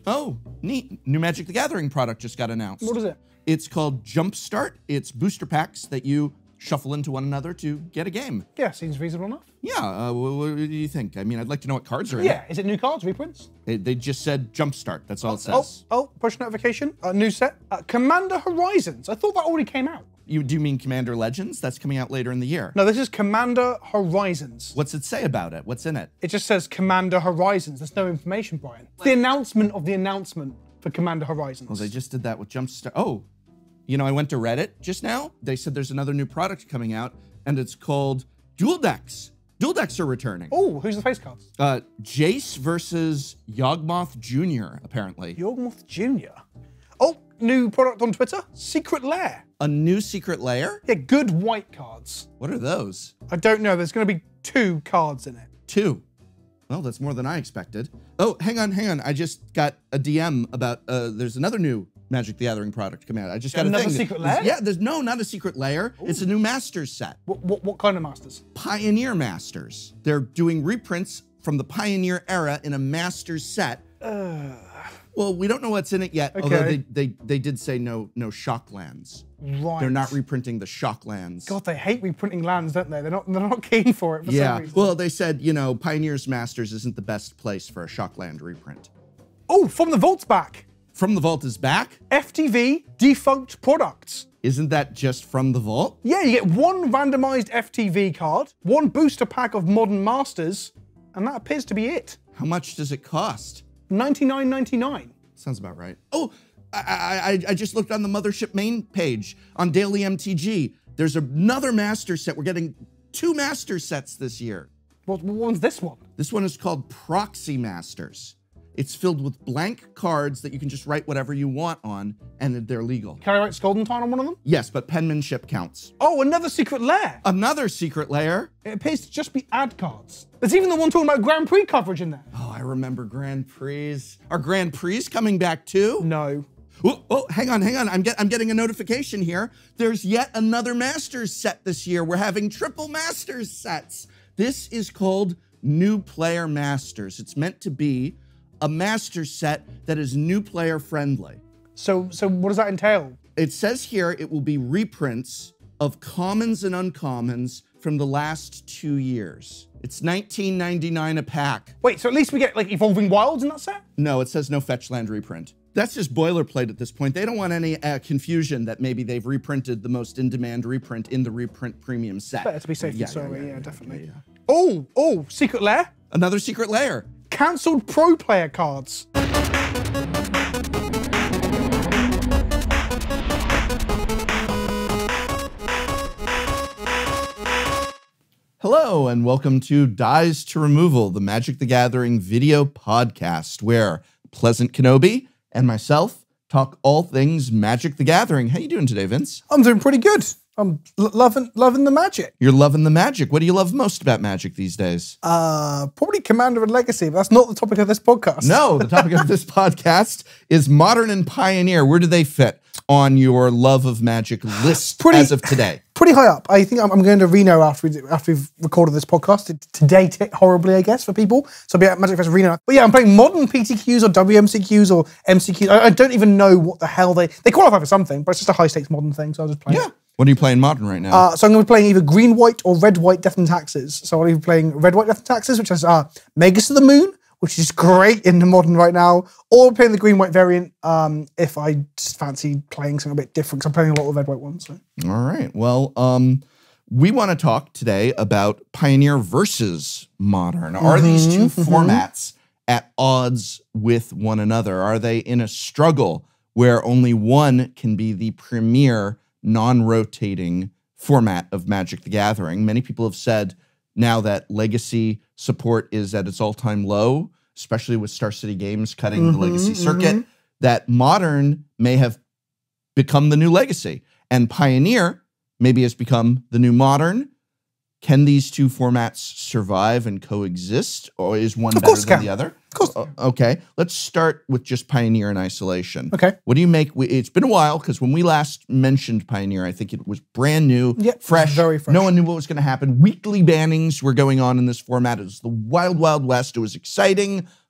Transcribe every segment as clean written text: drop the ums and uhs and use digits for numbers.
Oh, neat. New Magic the Gathering product just got announced. What is it? It's called Jumpstart. It's booster packs that you shuffle into one another to get a game. Yeah, seems reasonable enough. Yeah, what do you think? I mean, I'd like to know what cards are in Yeah, is it new cards, reprints? it. They just said Jumpstart. That's all it says. Oh, push notification. New set. Commander Horizons. I thought that already came out. Do you mean Commander Legends? That's coming out later in the year. No, this is Commander Horizons. What's it say about it? What's in it? It just says Commander Horizons. There's no information, Brian. The announcement of the announcement for Commander Horizons. Well, they just did that with Jumpstart. Oh, you know, I went to Reddit just now. They said there's another new product coming out, and it's called Dual Decks. Dual Decks are returning. Oh, who's the face cards? Jace versus Yawgmoth Jr., apparently. Yawgmoth Jr. Oh, new product on Twitter. Secret Lair. A new secret lair? Yeah, good white cards. What are those? I don't know. There's going to be 2 cards in it. 2. Well, that's more than I expected. Oh, hang on. I just got a DM about, there's another new Magic the Gathering product coming out. I just got a Another thing. secret lair? Yeah, no, not a secret lair. Ooh. It's a new Masters set. What kind of Masters? Pioneer Masters. They're doing reprints from the Pioneer era in a Masters set. Well, we don't know what's in it yet, although they did say no Shocklands. Right. They're not reprinting the Shocklands. God, they hate reprinting lands, don't they? They're not keen for it for some reason. Well, they said, you know, Pioneer's Masters isn't the best place for a Shockland reprint. Oh, From the Vault's back. From the Vault is back? FTV defunct products. Isn't that just From the Vault? Yeah, you get 1 randomized FTV card, 1 booster pack of Modern Masters, and that appears to be it. How much does it cost? $99.99. Sounds about right. Oh, I just looked on the Mothership main page on Daily MTG. There's another Master set. We're getting 2 Master sets this year. What one's this one? This one is called Proxy Masters. It's filled with blank cards that you can just write whatever you want on, and they're legal. Can I write Skoldenton on one of them? Yes, but penmanship counts. Oh, another secret lair. Another secret lair? It appears to just be ad cards. There's even the one talking about Grand Prix coverage in there. Oh, I remember Grand Prix. Are Grand Prix coming back too? No. Oh, hang on. I'm getting a notification here. There's yet another Masters set this year. We're having triple Masters sets. This is called New Player Masters. It's meant to be a master set that is new player friendly. So what does that entail? It says here it will be reprints of commons and uncommons from the last 2 years. It's $19.99 a pack. Wait, so at least we get like Evolving Wilds in that set? No, it says no fetch land reprint. That's just boilerplate at this point. They don't want any confusion that maybe they've reprinted the most in-demand reprint in the reprint premium set. Better to be safe than sorry, yeah, definitely. Yeah. Oh, secret lair? Another secret lair. Cancelled pro player cards. Hello, and welcome to Dies to Removal, the Magic the Gathering video podcast, where Pleasant Kenobi and myself talk all things Magic the Gathering. How you doing today, Vince? I'm doing pretty good. I'm loving the magic. You're loving the magic. What do you love most about Magic these days? Probably Commander and Legacy, but that's not the topic of this podcast. No, the topic of this podcast is Modern and Pioneer. Where do they fit on your love of Magic list as of today? Pretty high up. I think I'm going to Reno after we've recorded this podcast to date it horribly, I guess, for people. So I'll be at Magic Fest Reno. But yeah, I'm playing modern PTQs or WMCQs or MCQs. I don't even know what the hell they qualify for something, but it's just a high stakes modern thing. So I'll just play it. What are you playing modern right now? So I'm going to be playing either green-white or red-white Death and Taxes. So I'll be playing red-white Death and Taxes, which has Magus of the Moon, which is great in the modern right now, or playing the green-white variant if I just fancy playing something a bit different, because I'm playing a lot of red-white ones. So. All right. Well, we want to talk today about Pioneer versus Modern. Are these two formats at odds with one another? Are they in a struggle where only one can be the premier non-rotating format of Magic the Gathering? Many people have said now that Legacy support is at its all-time low, especially with Star City Games cutting the Legacy circuit, that Modern may have become the new Legacy, and Pioneer maybe has become the new Modern. Can these two formats survive and coexist, or is one better than the other? Of course. Okay, let's start with just Pioneer in isolation. Okay. What do you make? It's been a while, because when we last mentioned Pioneer, I think it was brand new, fresh. Very fresh. No one knew what was going to happen. Weekly bannings were going on in this format. It was the wild, wild west. It was exciting,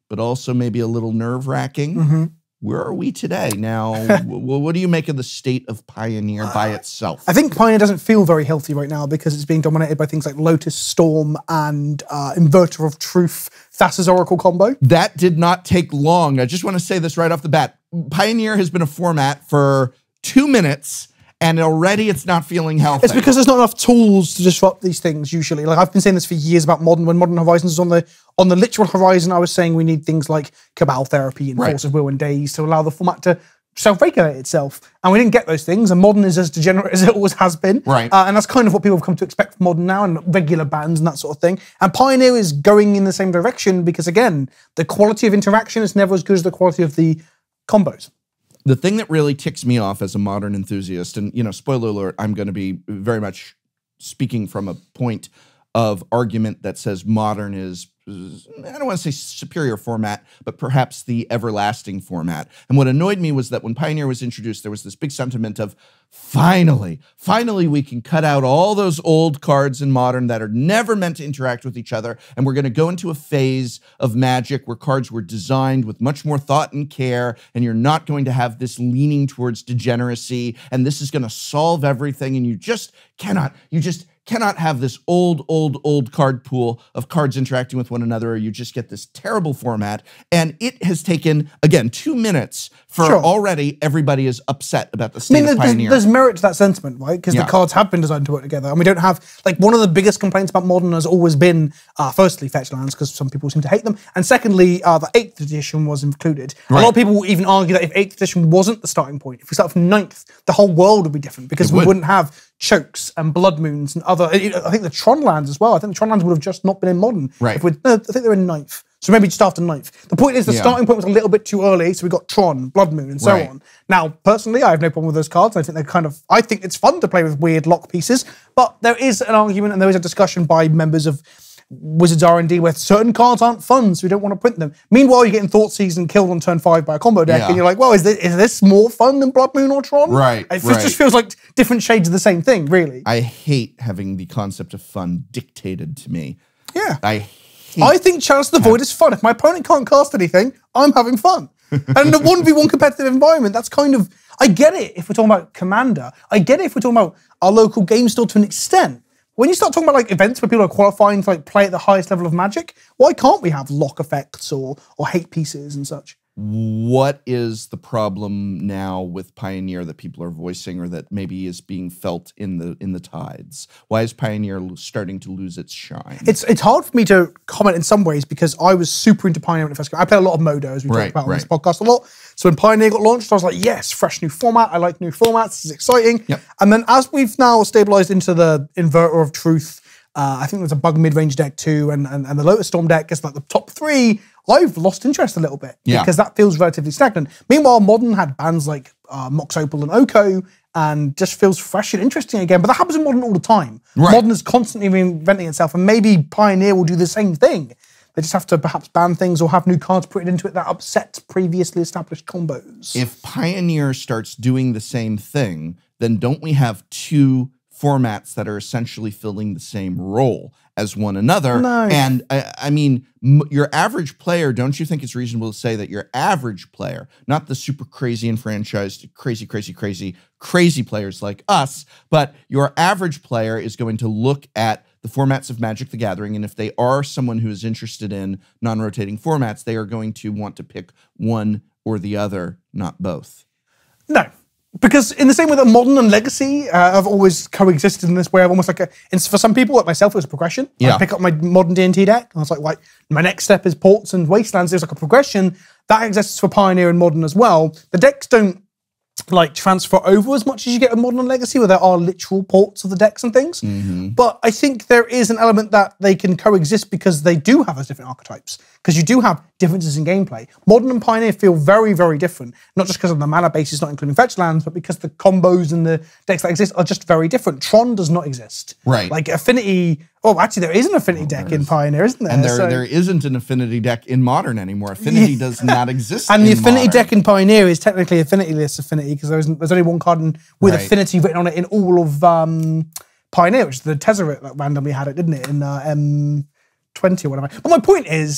but also maybe a little nerve-wracking. Mm-hmm. Where are we today? Now, what do you make of the state of Pioneer by itself? I think Pioneer doesn't feel very healthy right now because it's being dominated by things like Lotus Storm and Inverter of Truth, Thassa's Oracle combo. That did not take long. I just want to say this right off the bat. Pioneer has been a format for 2 minutes, and already it's not feeling healthy. It's because there's not enough tools to disrupt these things usually. Like I've been saying this for years about Modern. When Modern Horizons was on the literal horizon, I was saying we need things like Cabal Therapy and Force of Will and Days to allow the format to self-regulate itself. And we didn't get those things, and Modern is as degenerate as it always has been. Right. And that's kind of what people have come to expect from Modern now, and regular bans and that sort of thing. And Pioneer is going in the same direction because, again, the quality of interaction is never as good as the quality of the combos. The thing that really ticks me off as a Modern enthusiast, and, you know, spoiler alert, I'm going to be very much speaking from a point of argument that says Modern is, I don't want to say superior format, but perhaps the everlasting format. And what annoyed me was that when Pioneer was introduced, there was this big sentiment of, finally we can cut out all those old cards in Modern that are never meant to interact with each other, and we're going to go into a phase of Magic where cards were designed with much more thought and care, and you're not going to have this leaning towards degeneracy, and this is going to solve everything, and you just cannot have this old card pool of cards interacting with one another, or you just get this terrible format. And it has taken, again, 2 minutes for already everybody is upset about the state of Pioneer. There's merit to that sentiment, right? Because the cards have been designed to work together. And we don't have, like, one of the biggest complaints about Modern has always been, firstly, fetch lands, because some people seem to hate them. And secondly, the 8th edition was included. Right. A lot of people even argue that if 8th edition wasn't the starting point, if we start from 9th, the whole world would be different, because we wouldn't have Chokes and Blood Moons and other, I think the Tron lands as well. I think the Tron lands would have just not been in Modern. Right. I think they're in 9th. So maybe just after 9th. The point is the starting point was a little bit too early, so we got Tron, Blood Moon, and so on. Now, personally, I have no problem with those cards. I think I think it's fun to play with weird lock pieces, but there is an argument and there is a discussion by members of Wizards R&D where certain cards aren't fun, so we don't want to print them. Meanwhile, you're getting Thoughtseize and killed on turn 5 by a combo deck, and you're like, well, is this more fun than Blood Moon or Tron? Right. It just feels like different shades of the same thing, really. I hate having the concept of fun dictated to me. Yeah. I think Chalice of the Void is fun. If my opponent can't cast anything, I'm having fun. And in a 1v1 competitive environment, that's kind of, I get it if we're talking about Commander. I get it if we're talking about our local game store to an extent. When you start talking about like events where people are qualifying to like play at the highest level of Magic, why can't we have lock effects or hate pieces and such? What is the problem now with Pioneer that people are voicing, or that maybe is being felt in the tides? Why is Pioneer starting to lose its shine? It's hard for me to comment in some ways because I was super into Pioneer when it first came. I play a lot of Modo, as we talked about on this podcast a lot. So when Pioneer got launched, I was like, yes, fresh new format. I like new formats. This is exciting. Yep. And then as we've now stabilized into the Inverter of Truth, I think there's a Bug mid-range deck too, and the Lotus Storm deck is like the top 3. I've lost interest a little bit because that feels relatively stagnant. Meanwhile, Modern had bands like Mox Opal and Oko, and just feels fresh and interesting again. But that happens in Modern all the time. Right. Modern is constantly reinventing itself, and maybe Pioneer will do the same thing. They just have to perhaps ban things or have new cards put into it that upset previously established combos. If Pioneer starts doing the same thing, then don't we have 2 formats that are essentially filling the same role as one another? No. And I mean, your average player, don't you think it's reasonable to say that your average player, not the super crazy enfranchised, crazy players like us, but your average player is going to look at the formats of Magic the Gathering, and if they are someone who is interested in non-rotating formats, they are going to want to pick one or the other, not both. No. Because in the same way that Modern and Legacy have always coexisted in this way of almost like for some people, like myself, it was a progression. I pick up my Modern D&T deck, and I was like, my next step is Ports and Wastelands. There's like a progression. That exists for Pioneer and Modern as well. The decks don't like transfer over as much as you get with Modern and Legacy, where there are literal ports of the decks and things. But I think there is an element that they can coexist because they do have those different archetypes. Because you do have differences in gameplay. Modern and Pioneer feel very, very different. Not just because of the mana basis, not including fetch lands, but because the combos and the decks that exist are just very different. Tron does not exist. Right. Like Affinity, actually there is an Affinity deck in Pioneer, isn't there? And there isn't an Affinity deck in Modern anymore. Affinity does not exist and in the Affinity Modern. deck in Pioneer is technically Affinity-less Affinity, because there's only one card with Affinity written on it in all of Pioneer, which is the Tezzeret that randomly had it, didn't it, in M20 or whatever. But my point is,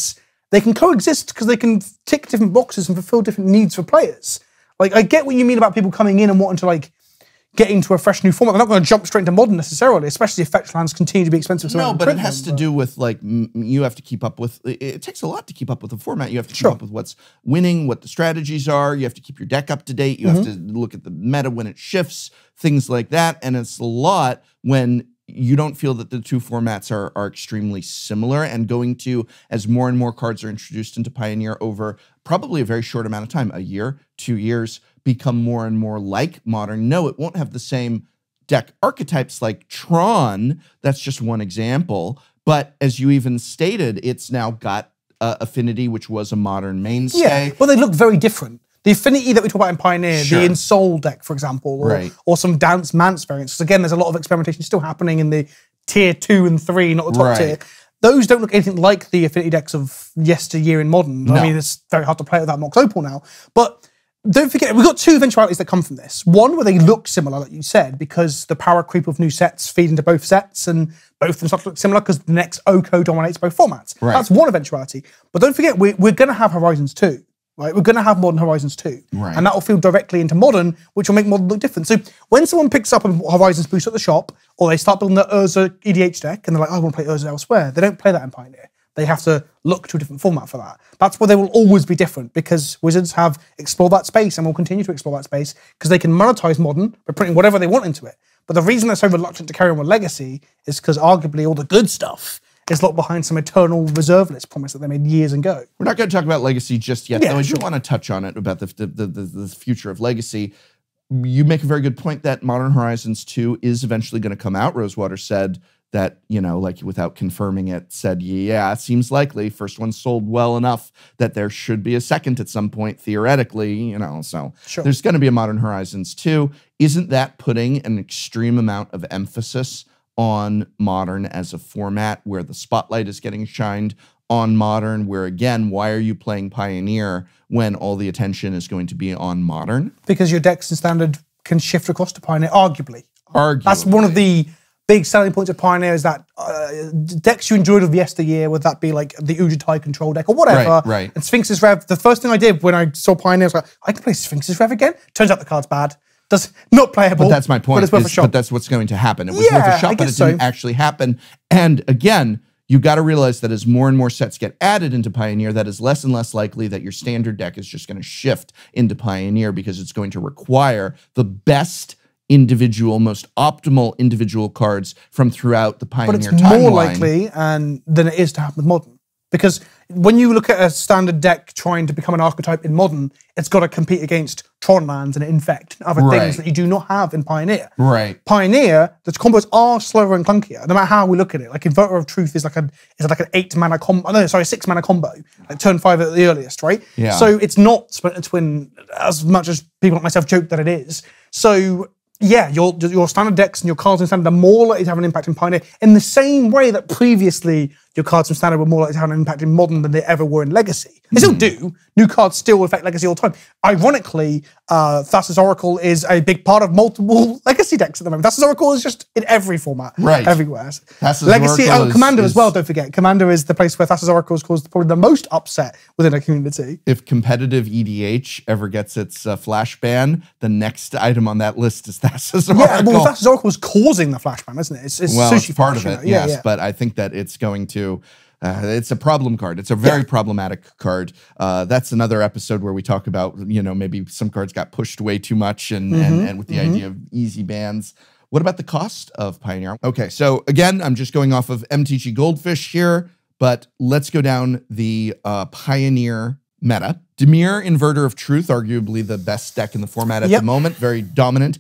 they can coexist because they can tick different boxes and fulfill different needs for players. Like, I get what you mean about people coming in and wanting to, like, get into a fresh new format. They're not going to jump straight into Modern necessarily, especially if fetch lands continue to be expensive. No, but it has to do with, like, you have to keep up with, it takes a lot to keep up with the format. You have to keep up with what's winning, what the strategies are. You have to keep your deck up to date. You have to look at the meta when it shifts, things like that. And it's a lot when you don't feel that the two formats are extremely similar, and going to, as more and more cards are introduced into Pioneer over probably a very short amount of time, a year, 2 years, become more and more like Modern. No, it won't have the same deck archetypes like Tron. That's just one example. But as you even stated, it's now got Affinity, which was a Modern mainstay. Yeah, but they look very different. The Affinity that we talk about in Pioneer, the Ensoul deck, for example, or some Dance Mance variants. Because again, there's a lot of experimentation still happening in the tier 2 and 3, not the top tier. Those don't look anything like the Affinity decks of yesteryear in Modern. No. I mean, it's very hard to play without Mox Opal now. But don't forget, we've got two eventualities that come from this. One, where they look similar, like you said, because the power creep of new sets feed into both sets, and both of them start to look similar because the next Oko dominates both formats. That's one eventuality. But don't forget, we're going to have Horizons 2. Right, we're going to have Modern Horizons 2. And that will feed directly into Modern, which will make Modern look different. So when someone picks up a Horizons boost at the shop, or they start building the Urza EDH deck, and they're like, I want to play Urza elsewhere, they don't play that in Pioneer. They have to look to a different format for that. That's where they will always be different, because Wizards have explored that space and will continue to explore that space, because they can monetize Modern by putting whatever they want into it. But the reason they're so reluctant to carry on with Legacy is because arguably all the good stuff is locked behind some eternal reserve list promise that they made years ago. We're not going to talk about Legacy just yet, though I do want to touch on it, about the future of Legacy. You make a very good point that Modern Horizons 2 is eventually going to come out. Rosewater said that, you know, like without confirming it, said, yeah, it seems likely. First one sold well enough that there should be a second at some point, theoretically, you know, so there's going to be a Modern Horizons 2. Isn't that putting an extreme amount of emphasis on Modern as a format, where the spotlight is getting shined on Modern, where again, why are you playing Pioneer when all the attention is going to be on Modern? Because your decks in Standard can shift across to Pioneer, arguably. That's one of the big selling points of Pioneer, is that decks you enjoyed of yesteryear, would that be like the Ujitai control deck or whatever, and Sphinx's Rev, the first thing I did when I saw Pioneer was like, I can play Sphinx's Rev again? Turns out the card's bad. Not playable. But that's my point. But it's worth a shot. But that's what's going to happen. It was worth a shot, but it didn't actually happen. And again, you got to realize that as more and more sets get added into Pioneer, that is less and less likely that your standard deck is just going to shift into Pioneer, because it's going to require the best individual, most optimal individual cards from throughout the Pioneer timeline. But it's more likely than it is to happen with Modern. Because when you look at a standard deck trying to become an archetype in Modern, it's got to compete against Tron lands and Infect and other things that you do not have in Pioneer. Pioneer, the combos are slower and clunkier, no matter how we look at it. Like Inverter of Truth is like an 8-mana combo. No, sorry, 6-mana combo. Like turn 5 at the earliest, right? So it's not Splinter Twin as much as people like myself joke that it is. So yeah, your standard decks and your cards in Standard are more likely to have an impact in Pioneer, in the same way that previously your cards in Standard were more likely to have an impact in Modern than they ever were in Legacy. They still do. New cards still affect Legacy all the time. Ironically, Thassa's Oracle is a big part of multiple Legacy decks at the moment. Thassa's Oracle is just in every format, everywhere. Legacy, Commander as well, don't forget. Commander is the place where Thassa's Oracle has caused probably the most upset within a community. If competitive EDH ever gets its flash ban, the next item on that list is Thassa's Oracle. Yeah, well, Thassa's Oracle is causing the flash ban, isn't it? It's sushi part of it, yes, but I think that it's going to... it's a problem card. It's a very problematic card. That's another episode where we talk about, you know, maybe some cards got pushed way too much and with the idea of easy bans. What about the cost of Pioneer? Okay, so again, I'm just going off of MTG Goldfish here, but let's go down the Pioneer meta. Dimir, Inverter of Truth, arguably the best deck in the format at the moment, very dominant.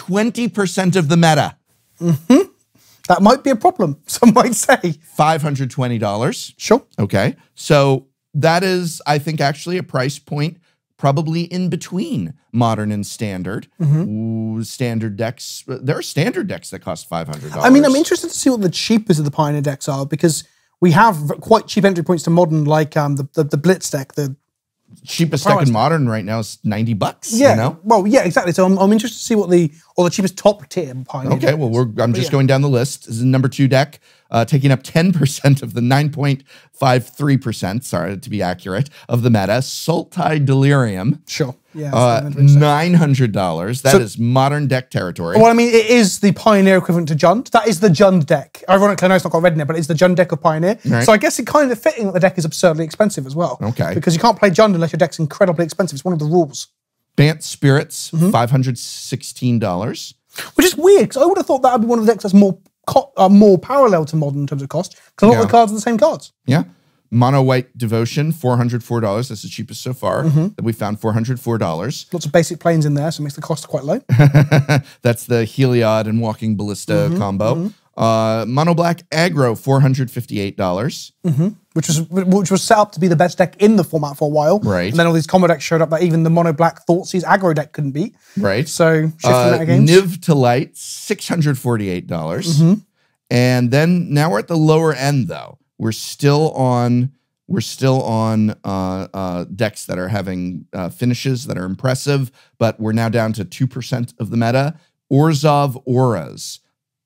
20% of the meta. That might be a problem, some might say. $520. Sure. Okay. So that is, I think, actually a price point probably in between Modern and Standard. Standard decks, there are Standard decks that cost $500. I mean, I'm interested to see what the cheapest of the Pioneer decks are, because we have quite cheap entry points to Modern, like the Blitz deck, the cheapest deck in Modern right now is $90. Yeah, you know? Well, yeah, exactly. So I'm interested to see what the cheapest top tier Pioneer. Okay, well, I'm just going down the list. This is a number 2 deck. taking up 10% of the 9.53%, sorry to be accurate, of the meta. Sultai Delirium. Sure. Yeah. $900. That is modern deck territory. Well, I mean, it is the Pioneer equivalent to Jund. That is the Jund deck. Ironically, I know it's not got red in it, but it's the Jund deck of Pioneer. Right. So I guess it kind of fitting that the deck is absurdly expensive as well. Okay. Because you can't play Jund unless your deck's incredibly expensive. It's one of the rules. Bant Spirits, $516. Which is weird, because I would have thought that would be one of the decks that's more parallel to Modern in terms of cost, because a lot of the cards are the same cards. Yeah. Mono White Devotion, $404. That's the cheapest so far that we found, $404. Lots of basic planes in there, so it makes the cost quite low. That's the Heliod and Walking Ballista combo. Mono Black Aggro, $458. Which was set up to be the best deck in the format for a while. Right. And then all these combo decks showed up that even the Mono Black Thoughtseize aggro deck couldn't beat. Right. So shifting meta games. Niv to Light, $648. And then now we're at the lower end though. We're still on decks that are having finishes that are impressive, but we're now down to 2% of the meta. Orzhov Auras.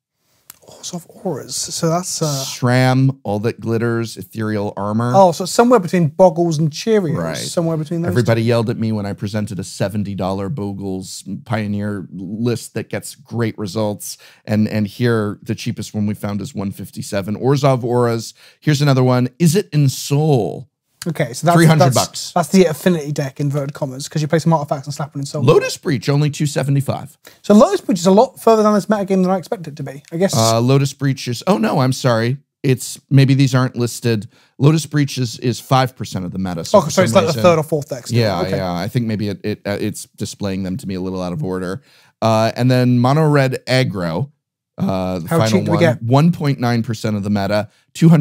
Orzhov Auras. So that's Shram, All That Glitters, Ethereal Armor. Oh, so somewhere between Boggles and Cheerios. Right. Somewhere between those. Everybody yelled at me when I presented a $70 Boggles Pioneer list that gets great results. And here, the cheapest one we found is $157. Orzhov Auras. Here's another one. Is It in Soul? Okay, so that's $300. That's the affinity deck, inverted commas, because you play some artifacts and slap them in Soul. Lotus Breach, only $275. So Lotus Breach is a lot further down this metagame than I expect it to be, I guess. Lotus Breach is, oh no, I'm sorry. It's, maybe these aren't listed. Lotus Breach is 5% of the meta. So so it's like the third or fourth deck still. Yeah, okay. yeah. I think maybe it's displaying them to me a little out of order. And then Mono Red Aggro, the How final cheap do we one, get? 1.9% of the meta,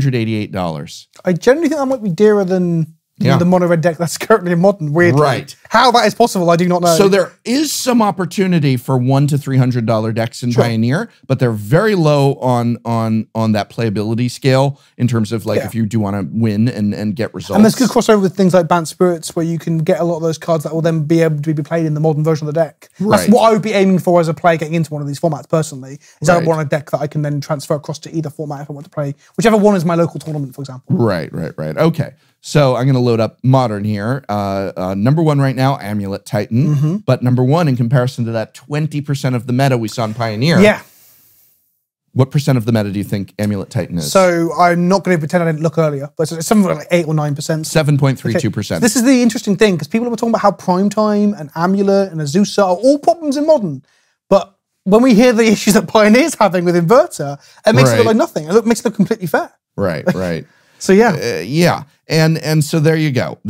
$288. I generally think that might be dearer than the Mono Red deck that's currently in Modern, weirdly. Right. How that is possible, I do not know. So there is some opportunity for $100 to $300 decks in Pioneer, but they're very low on that playability scale in terms of like if you do want to win and get results. And there's good crossover with things like Bant Spirits, where you can get a lot of those cards that will then be able to be played in the Modern version of the deck. Right. That's what I would be aiming for as a player getting into one of these formats personally, is I want a deck that I can then transfer across to either format if I want to play, whichever one is my local tournament, for example. Right. Okay. So I'm going to load up Modern here. Number one right now, Amulet Titan. But number one in comparison to that 20% of the meta we saw in Pioneer. Yeah. What percent of the meta do you think Amulet Titan is? So I'm not going to pretend I didn't look earlier, but it's something like 8 or 9%. 7.32%. This is the interesting thing, because people were talking about how Primetime and Amulet and Azusa are all problems in Modern. But when we hear the issues that Pioneer's having with Inverter, it makes it look like nothing. It makes it look completely fair. Right. So yeah. And so there you go.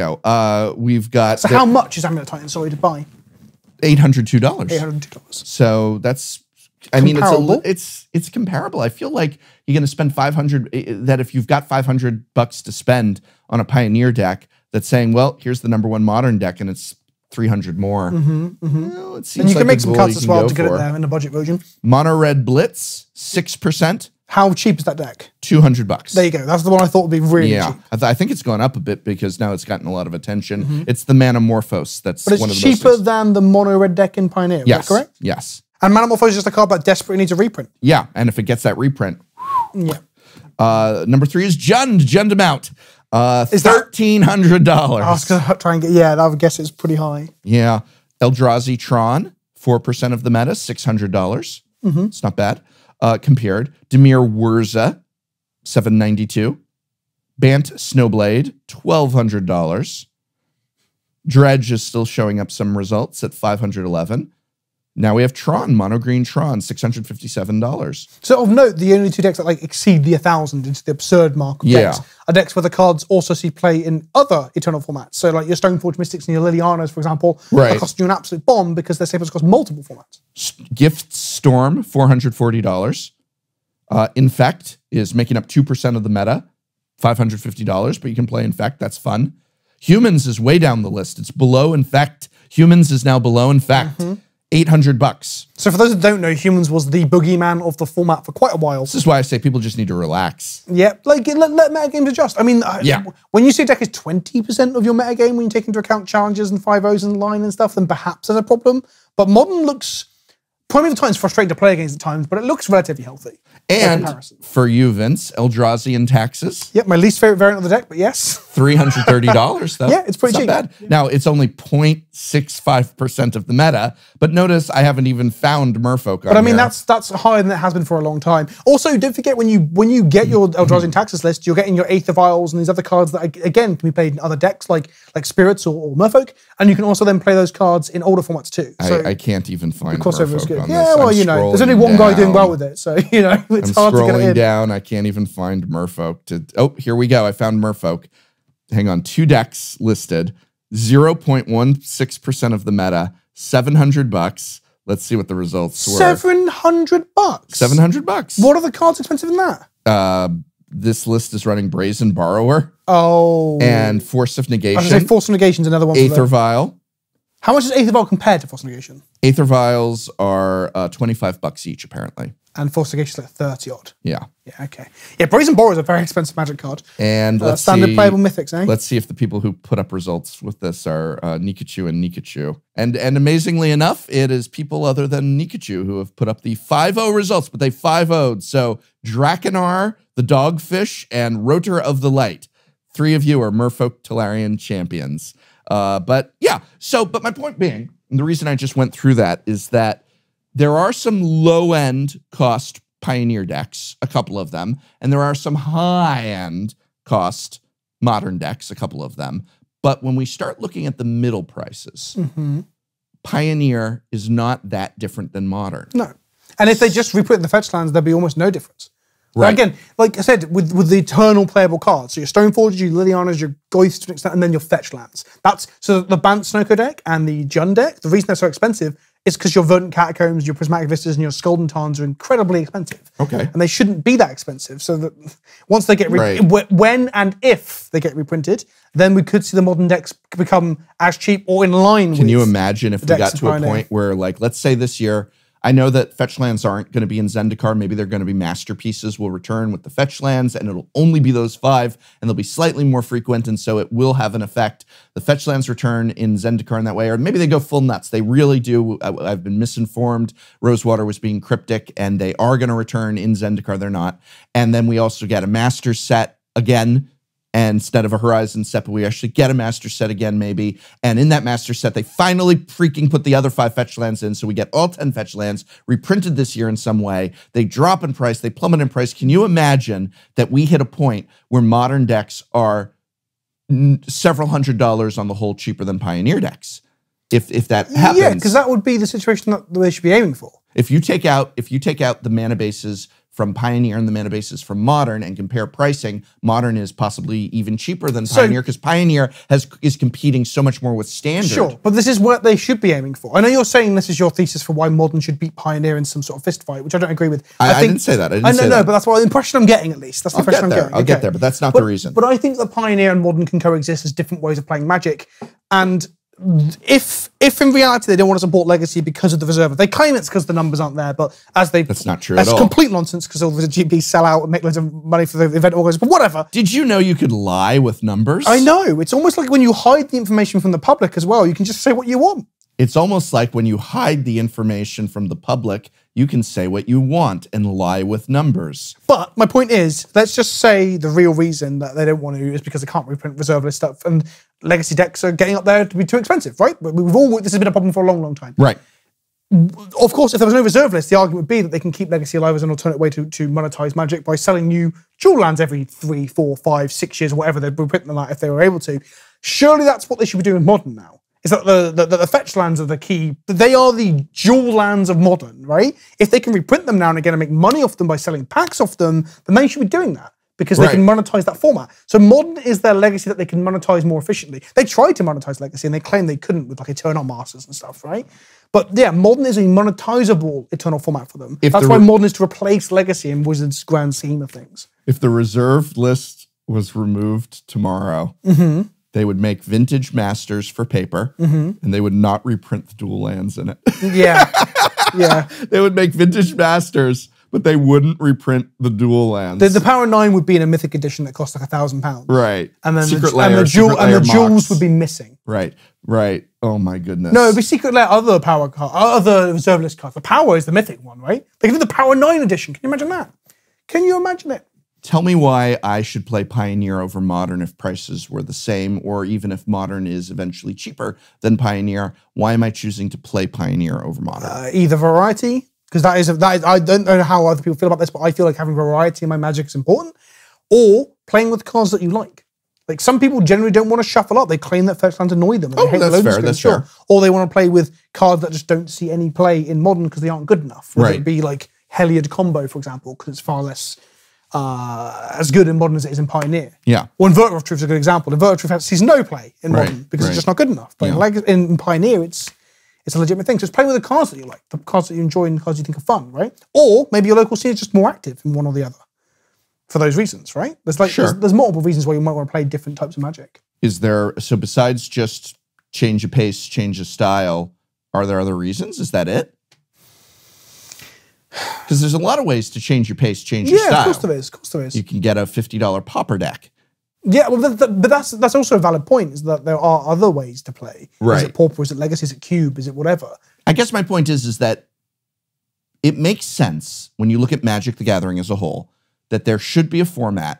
We've got. So how much is Amulet Titan to buy? $802. $802. So that's. I mean, it's comparable. I feel like you're going to spend $500. That if you've got $500 to spend on a Pioneer deck, that's saying, well, here's the number one Modern deck, and it's $300 more. Well, it seems and you like can make some cuts you as can well go to get it for. there in the budget version. Mono Red Blitz, 6%. How cheap is that deck? $200. There you go. That's the one I thought would be really cheap. I think it's gone up a bit because now it's gotten a lot of attention. It's the Manamorphose that's But one of it's the cheaper than the Mono Red deck in Pioneer, Yes, is that correct? yes. And Manamorphose is just a card that desperately needs a reprint. Yeah, and if it gets that reprint. Yeah. Number 3 is Jund him out. $1,300. I was going to try and get, I would guess it's pretty high. Yeah. Eldrazi Tron, 4% of the meta, $600. It's not bad. Compared. Dimir Wurza, $792. Bant Snowblade, $1,200. Dredge is still showing up some results at $511. Now we have Tron, Mono Green Tron, $657. So of note, the only two decks that like exceed the 1,000 into the absurd mark of decks are decks where the cards also see play in other Eternal formats. So like your Stoneforge Mystics and your Lilianas, for example, are costing you an absolute bomb because they're able to cost multiple formats. Gift Storm, $440. Infect is making up 2% of the meta, $550, but you can play Infect, that's fun. Humans is way down the list. It's below Infect. Humans is now below Infect. $800. So for those that don't know, Humans was the boogeyman of the format for quite a while. This is why I say people just need to relax. Yeah, like let metagames adjust. I mean, when you say a deck is 20% of your metagame, when you take into account challenges and 5-0s in line and stuff, then perhaps there's a problem. But Modern looks, Primeval Titan's frustrating to play against at times, but it looks relatively healthy. And comparison. for you, Vince, Eldrazi and Taxes. Yep, my least favorite variant of the deck, but yes. $330 though. Yeah, it's pretty cheap. Not bad. Now, it's only 0.65% of the meta, but notice I haven't even found Merfolk on But I mean, here. that's higher than it has been for a long time. Also, don't forget when you get your Eldrazi and Taxes list, you're getting your Aether Vials and these other cards that, again, can be played in other decks like Spirits or Merfolk, and you can also then play those cards in older formats too. So I can't even find crossover is Merfolk good. on Yeah, this. well, I'm you know, there's only one guy doing scrolling well down. with it, so you know it's I'm hard to get it scrolling in. down. I can't even find Merfolk to. Oh, here we go. I found Merfolk. Hang on. 2 decks listed. 0.16% of the meta. $700. Let's see what the results were. $700. $700. What are the cards expensive than that? This list is running Brazen Borrower Oh, and Force of I was Negation. gonna say Force of Negation's another one. Aether Vial. How much is Aether Vial compared to Force of Negation? Aether Vials are $25 each, apparently. And Force of Negation's like 30 odd. Yeah. Yeah, okay. Yeah, Brazen Borrower is a very expensive Magic card. And let's standard see. playable mythics, eh? Let's see if the people who put up results with this are Nikachu and Nikachu. And amazingly enough, it is people other than Nikachu who have put up the 5-0 results, but they 5-0'd. So Drakenar, the Dogfish, and Rotor of the Light. 3 of you are Merfolk Tolarian champions. But yeah, but my point being, and the reason I just went through that is that there are some low-end cost Pioneer decks, a couple of them, and there are some high-end cost Modern decks, a couple of them. But when we start looking at the middle prices, Pioneer is not that different than Modern. No. And if they just re-put the fetch lands, there'd be almost no difference. Right. But again, like I said, with the eternal playable cards, so your Stoneforges, your Lilianas, your Goyths to an extent, and then your fetch lands. That's so the Bant Snoko deck and the Jund deck, the reason they're so expensive is because your Verdant Catacombs, your Prismatic Vistas, and your Skulden Tarns are incredibly expensive. Okay. And they shouldn't be that expensive. So that once they get Right. when and if they get reprinted, then we could see the Modern decks become as cheap or in line with. Can you imagine if we decks got of to a Pioneer. point where, like, let's say this year, I know that fetch lands aren't going to be in Zendikar. Maybe they're going to be masterpieces will return with the fetch lands, and it'll only be those 5, and they'll be slightly more frequent, and so it will have an effect. The fetch lands return in Zendikar in that way, or maybe they go full nuts. They really do. I've been misinformed. Rosewater was being cryptic, and they are going to return in Zendikar. They're not. And then we also get a master set again, and instead of a Horizon set, but we actually get a master set again, maybe. And in that master set, they finally freaking put the other 5 fetch lands in, so we get all 10 fetch lands reprinted this year in some way. They drop in price, they plummet in price. Can you imagine that we hit a point where Modern decks are several $100s on the whole cheaper than Pioneer decks? If that happens. Yeah, because that would be the situation that they should be aiming for. If you take out the mana bases from Pioneer and the mana bases from Modern and compare pricing, Modern is possibly even cheaper than Pioneer because Pioneer is competing so much more with Standard. Sure, but this is what they should be aiming for. I know you're saying this is your thesis for why Modern should beat Pioneer in some sort of fist fight, which I don't agree with. I didn't say that. I didn't say no, that. but that's what the impression I'm getting, at least. That's the impression I'm getting. I'll get there, but that's not the reason. But I think that Pioneer and Modern can coexist as different ways of playing Magic. And if in reality they don't want to support Legacy because of the reserve, they claim it's because the numbers aren't there, but that's not true at all. That's complete nonsense because all the GPs sell out and make loads of money for the event organizers, but whatever. Did you know you could lie with numbers? I know. It's almost like when you hide the information from the public as well, you can just say what you want. It's almost like when you hide the information from the public, you can say what you want and lie with numbers. But my point is, let's just say the real reason that they don't want to is because they can't reprint reserve list stuff and Legacy decks are getting up there to be too expensive, right? This has been a problem for a long, long time. Right. Of course, if there was no reserve list, the argument would be that they can keep Legacy alive as an alternate way to monetize Magic by selling new dual lands every 3, 4, 5, 6 years, or whatever they'd reprint them at if they were able to. Surely that's what they should be doing with Modern now. Is that the fetch lands are the key. They are the dual lands of Modern, right? If they can reprint them now and again and make money off them by selling packs off them, then they should be doing that because they can monetize that format. So Modern is their Legacy that they can monetize more efficiently. They tried to monetize Legacy and they claimed they couldn't with like Eternal Masters and stuff, right? But yeah, Modern is a monetizable Eternal format for them. That's why Modern is to replace Legacy in Wizards' grand scheme of things. If the reserve list was removed tomorrow, they would make Vintage Masters for paper, and they would not reprint the dual lands in it. Yeah, yeah. They would make Vintage Masters, but they wouldn't reprint the dual lands. The Power 9 would be in a Mythic edition that cost like £1,000. Right. And then Secret the Lair, jewels Mox. would be missing. Right, right. Oh my goodness. No, it'd be Secret Lair, other Power card, other reserve list cards. The Power is the Mythic one, right? They can do the Power 9 edition. Can you imagine that? Can you imagine it? Tell me why I should play Pioneer over Modern if prices were the same, or even if Modern is eventually cheaper than Pioneer. Why am I choosing to play Pioneer over Modern? Either variety, because that is, I don't know how other people feel about this, but I feel like having variety in my Magic is important, or playing with cards that you like. Like, some people generally don't want to shuffle up. They claim that fetch lands annoy them. And they hate that's loading fair, screens, that's sure. fair. Or they want to play with cards that just don't see any play in Modern because they aren't good enough. Whether Right. it be like Heliod Combo, for example, because it's far less as good in Modern as it is in Pioneer. Yeah. Or Inverter of Truth is a good example. Inverter of Truth sees no play in Right, Modern because right. it's just not good enough. But Yeah. in Pioneer, it's a legitimate thing. So it's playing with the cards that you like, the cards that you enjoy and the cards you think are fun, right? Or maybe your local scene is just more active in one or the other. For those reasons, right? There's multiple reasons why you might want to play different types of Magic. Is there, so besides just change of pace, change of style, are there other reasons? Is that it? Because there's a lot of ways to change your pace, change your style. Yeah, of course there is. Of course there is. You can get a $50 popper deck. Yeah, well, but that's also a valid point, is that there are other ways to play. Is Right. it Pauper? Is it Legacy? Is it Cube? Is it whatever? I guess my point is that it makes sense when you look at Magic the Gathering as a whole that there should be a format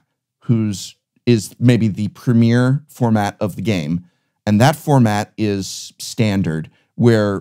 is maybe the premier format of the game, and that format is standard, where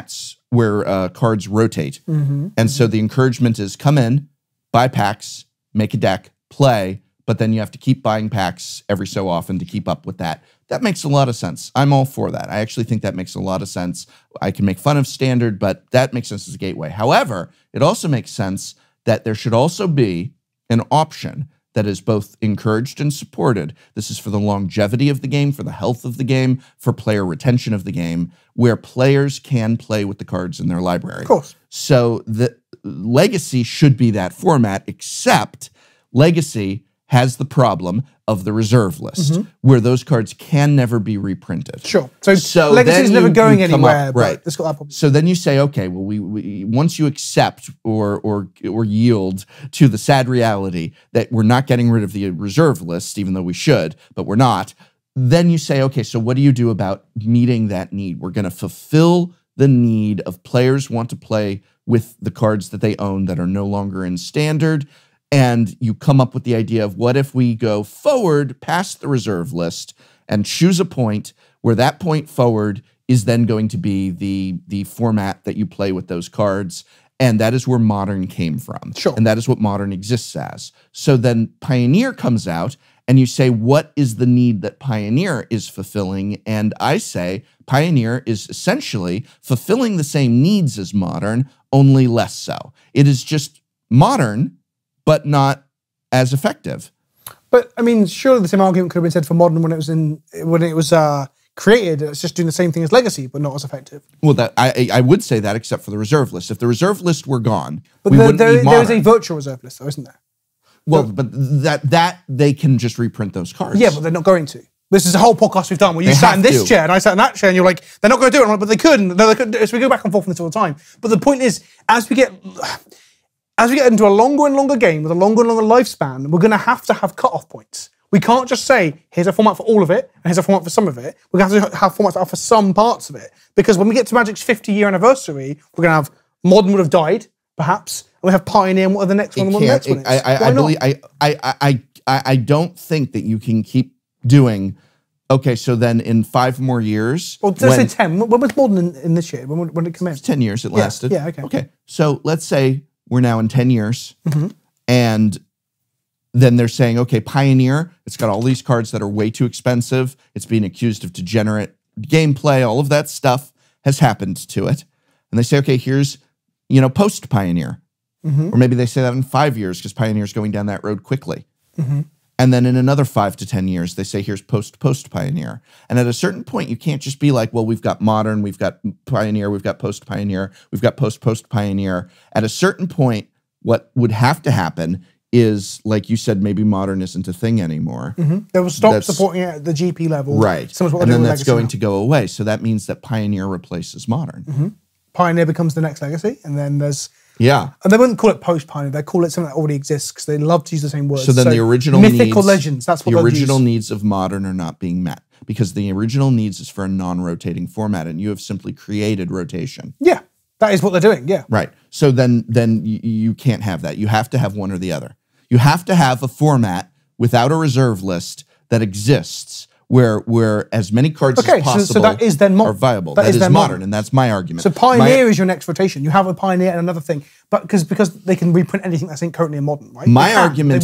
cards rotate. And so the encouragement is come in, buy packs, make a deck, play, but then you have to keep buying packs every so often to keep up with that. That makes a lot of sense. I'm all for that. I actually think that makes a lot of sense. I can make fun of standard, but that makes sense as a gateway. However, it also makes sense that there should also be an option that is both encouraged and supported. This is for the longevity of the game, for the health of the game, for player retention of the game, where players can play with the cards in their library. Of course. So the Legacy should be that format, except Legacy has the problem of the reserve list, where those cards can never be reprinted. Sure. So then Legacy's never going come anywhere, up- right. but it's got that problem. So then you say, okay, well, we once you accept or yield to the sad reality that we're not getting rid of the reserve list, even though we should, but we're not, then you say, okay, so what do you do about meeting that need? We're going to fulfill the need of players want to play with the cards that they own that are no longer in standard. And you come up with the idea of what if we go forward past the reserve list and choose a point where that point forward is then going to be the format that you play with those cards. And that is where Modern came from. Sure. And that is what Modern exists as. So then Pioneer comes out and you say, what is the need that Pioneer is fulfilling? And I say Pioneer is essentially fulfilling the same needs as Modern, only less so. It is just Modern, but not as effective. But I mean, surely the same argument could have been said for Modern when it was created. It's just doing the same thing as Legacy, but not as effective. Well, that I would say that, except for the reserve list. If the reserve list were gone, But we wouldn't need there is Modern. a virtual reserve list, though, isn't there? Well, but that they can just reprint those cards. Yeah, but they're not going to. This is a whole podcast we've done where you They sat in have this to. chair and I sat in that chair and you're like, they're not going to do it. I'm like, but they couldn't. No, they couldn't. So we go back and forth on this all the time. But the point is, as we get into a longer and longer game with a longer and longer lifespan, we're going to have cutoff points. We can't just say, here's a format for all of it, and here's a format for some of it. We're going to have formats that are for some parts of it. Because when we get to Magic's 50-year anniversary, we're going to have Modern would have died, perhaps, and we have Pioneer, and what are the next one, and what the next one is. I believe I don't think that you can keep doing. Okay, so then in 5 more years, Well, let's say 10. When was Modern in this year? When did it come in? 10 years it lasted. yeah, okay. Okay, so let's say we're now in 10 years, Mm-hmm. and then they're saying, okay, Pioneer, it's got all these cards that are way too expensive. It's being accused of degenerate gameplay. All of that stuff has happened to it. And they say, okay, here's, post-Pioneer. Mm-hmm. Or maybe they say that in 5 years because Pioneer's going down that road quickly. Mm-hmm. And then in another 5 to 10 years, they say, here's post-Pioneer. And at a certain point, you can't just be like, well, we've got Modern, we've got Pioneer, we've got post-Pioneer, we've got post-Pioneer. At a certain point, what would have to happen is, like you said, maybe Modern isn't a thing anymore. They will stop That's- supporting it at the GP level. Right. Similar to what And they're then doing with that's Legacy going now. to go away. So that means that Pioneer replaces Modern. Pioneer becomes the next Legacy, and then there's... Yeah. And they wouldn't call it post-Pioneer, they call it something that already exists, because they love to use the same words. So then the original mythical needs, legends, that's what the they'll original use. needs of Modern are not being met because the original needs is for a non-rotating format, and you have simply created rotation. Yeah, that is what they're doing, yeah. Right. So then you can't have that. You have to have one or the other. You have to have a format without a reserve list that exists where as many cards as possible so that is then are viable. That is modern, and that's my argument. So Pioneer is your next rotation. You have a Pioneer and another thing, but because they can reprint anything that's currently in Modern, right? My argument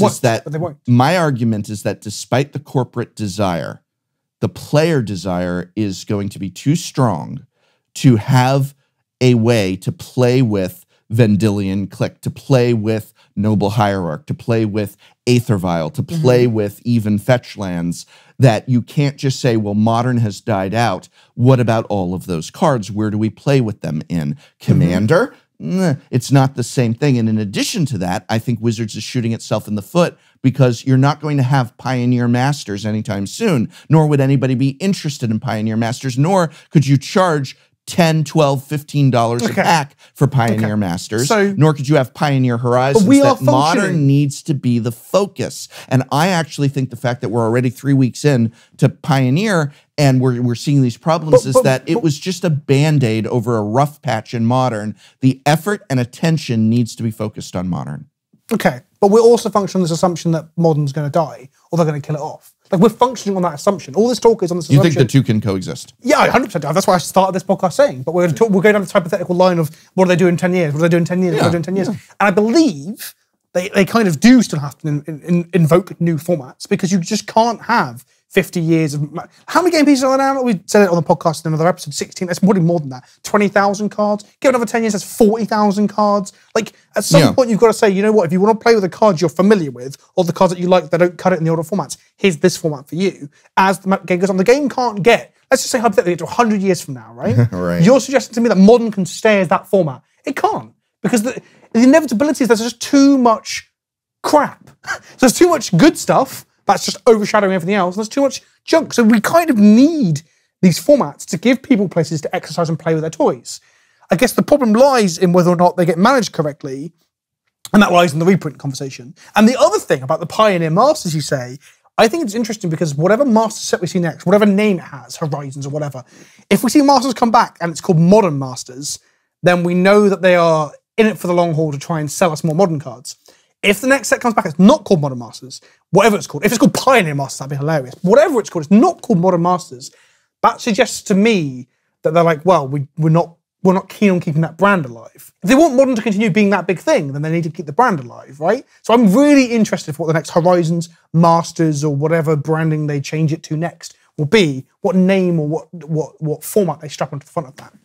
is that despite the corporate desire, the player desire is going to be too strong to have a way to play with Vendilion Clique, to play with Noble Hierarch, to play with Aether Vial, to play with even fetch lands, that you can't just say, well, Modern has died out. What about all of those cards? Where do we play with them in? Commander? It's not the same thing. And in addition to that, I think Wizards is shooting itself in the foot because you're not going to have Pioneer Masters anytime soon, nor would anybody be interested in Pioneer Masters, nor could you charge $10, $12, $15 a pack for Pioneer Masters, nor could you have Pioneer Horizons. That Modern needs to be the focus. And I actually think the fact that we're already 3 weeks in to Pioneer and we're seeing these problems is that it was just a Band-Aid over a rough patch in Modern. The effort and attention needs to be focused on Modern. Okay, but we're also functioning on this assumption that Modern's going to die or they're going to kill it off. Like, we're functioning on that assumption. All this talk is on this assumption. You think the two can coexist? Yeah, 100%. That's why I started this podcast saying. But we're going down this hypothetical line of what do they do in 10 years? What do they do in 10 years? What do they do in 10 years? And I believe they kind of do still have to invoke new formats because you just can't have 50 years of... How many game pieces are there now? We said it on the podcast in another episode, 16. That's probably more than that. 20,000 cards. Give another 10 years, that's 40,000 cards. Like, at some point, you've got to say, you know what, if you want to play with the cards you're familiar with, or the cards that you like that don't cut it in the older formats, here's this format for you. As the game goes on, the game can't get, let's just say hypothetically, to 100 years from now, right? Right. You're suggesting to me that Modern can stay as that format. It can't. Because the inevitability is there's just too much crap. There's too much good stuff that's just overshadowing everything else. And there's too much junk. So we kind of need these formats to give people places to exercise and play with their toys. I guess the problem lies in whether or not they get managed correctly, and that lies in the reprint conversation. And the other thing about the Pioneer Masters, you say, I think it's interesting because whatever Master set we see next, whatever name it has, Horizons or whatever, if we see Masters come back and it's called Modern Masters, then we know that they are in it for the long haul to try and sell us more Modern cards. If the next set comes back, it's not called Modern Masters, whatever it's called. If it's called Pioneer Masters, that'd be hilarious. Whatever it's called, it's not called Modern Masters. That suggests to me that they're like, well, we're not keen on keeping that brand alive. If they want Modern to continue being that big thing, then they need to keep the brand alive, right? So I'm really interested for what the next Horizons, Masters, or whatever branding they change it to next will be. What name or what format they strap onto the front of that.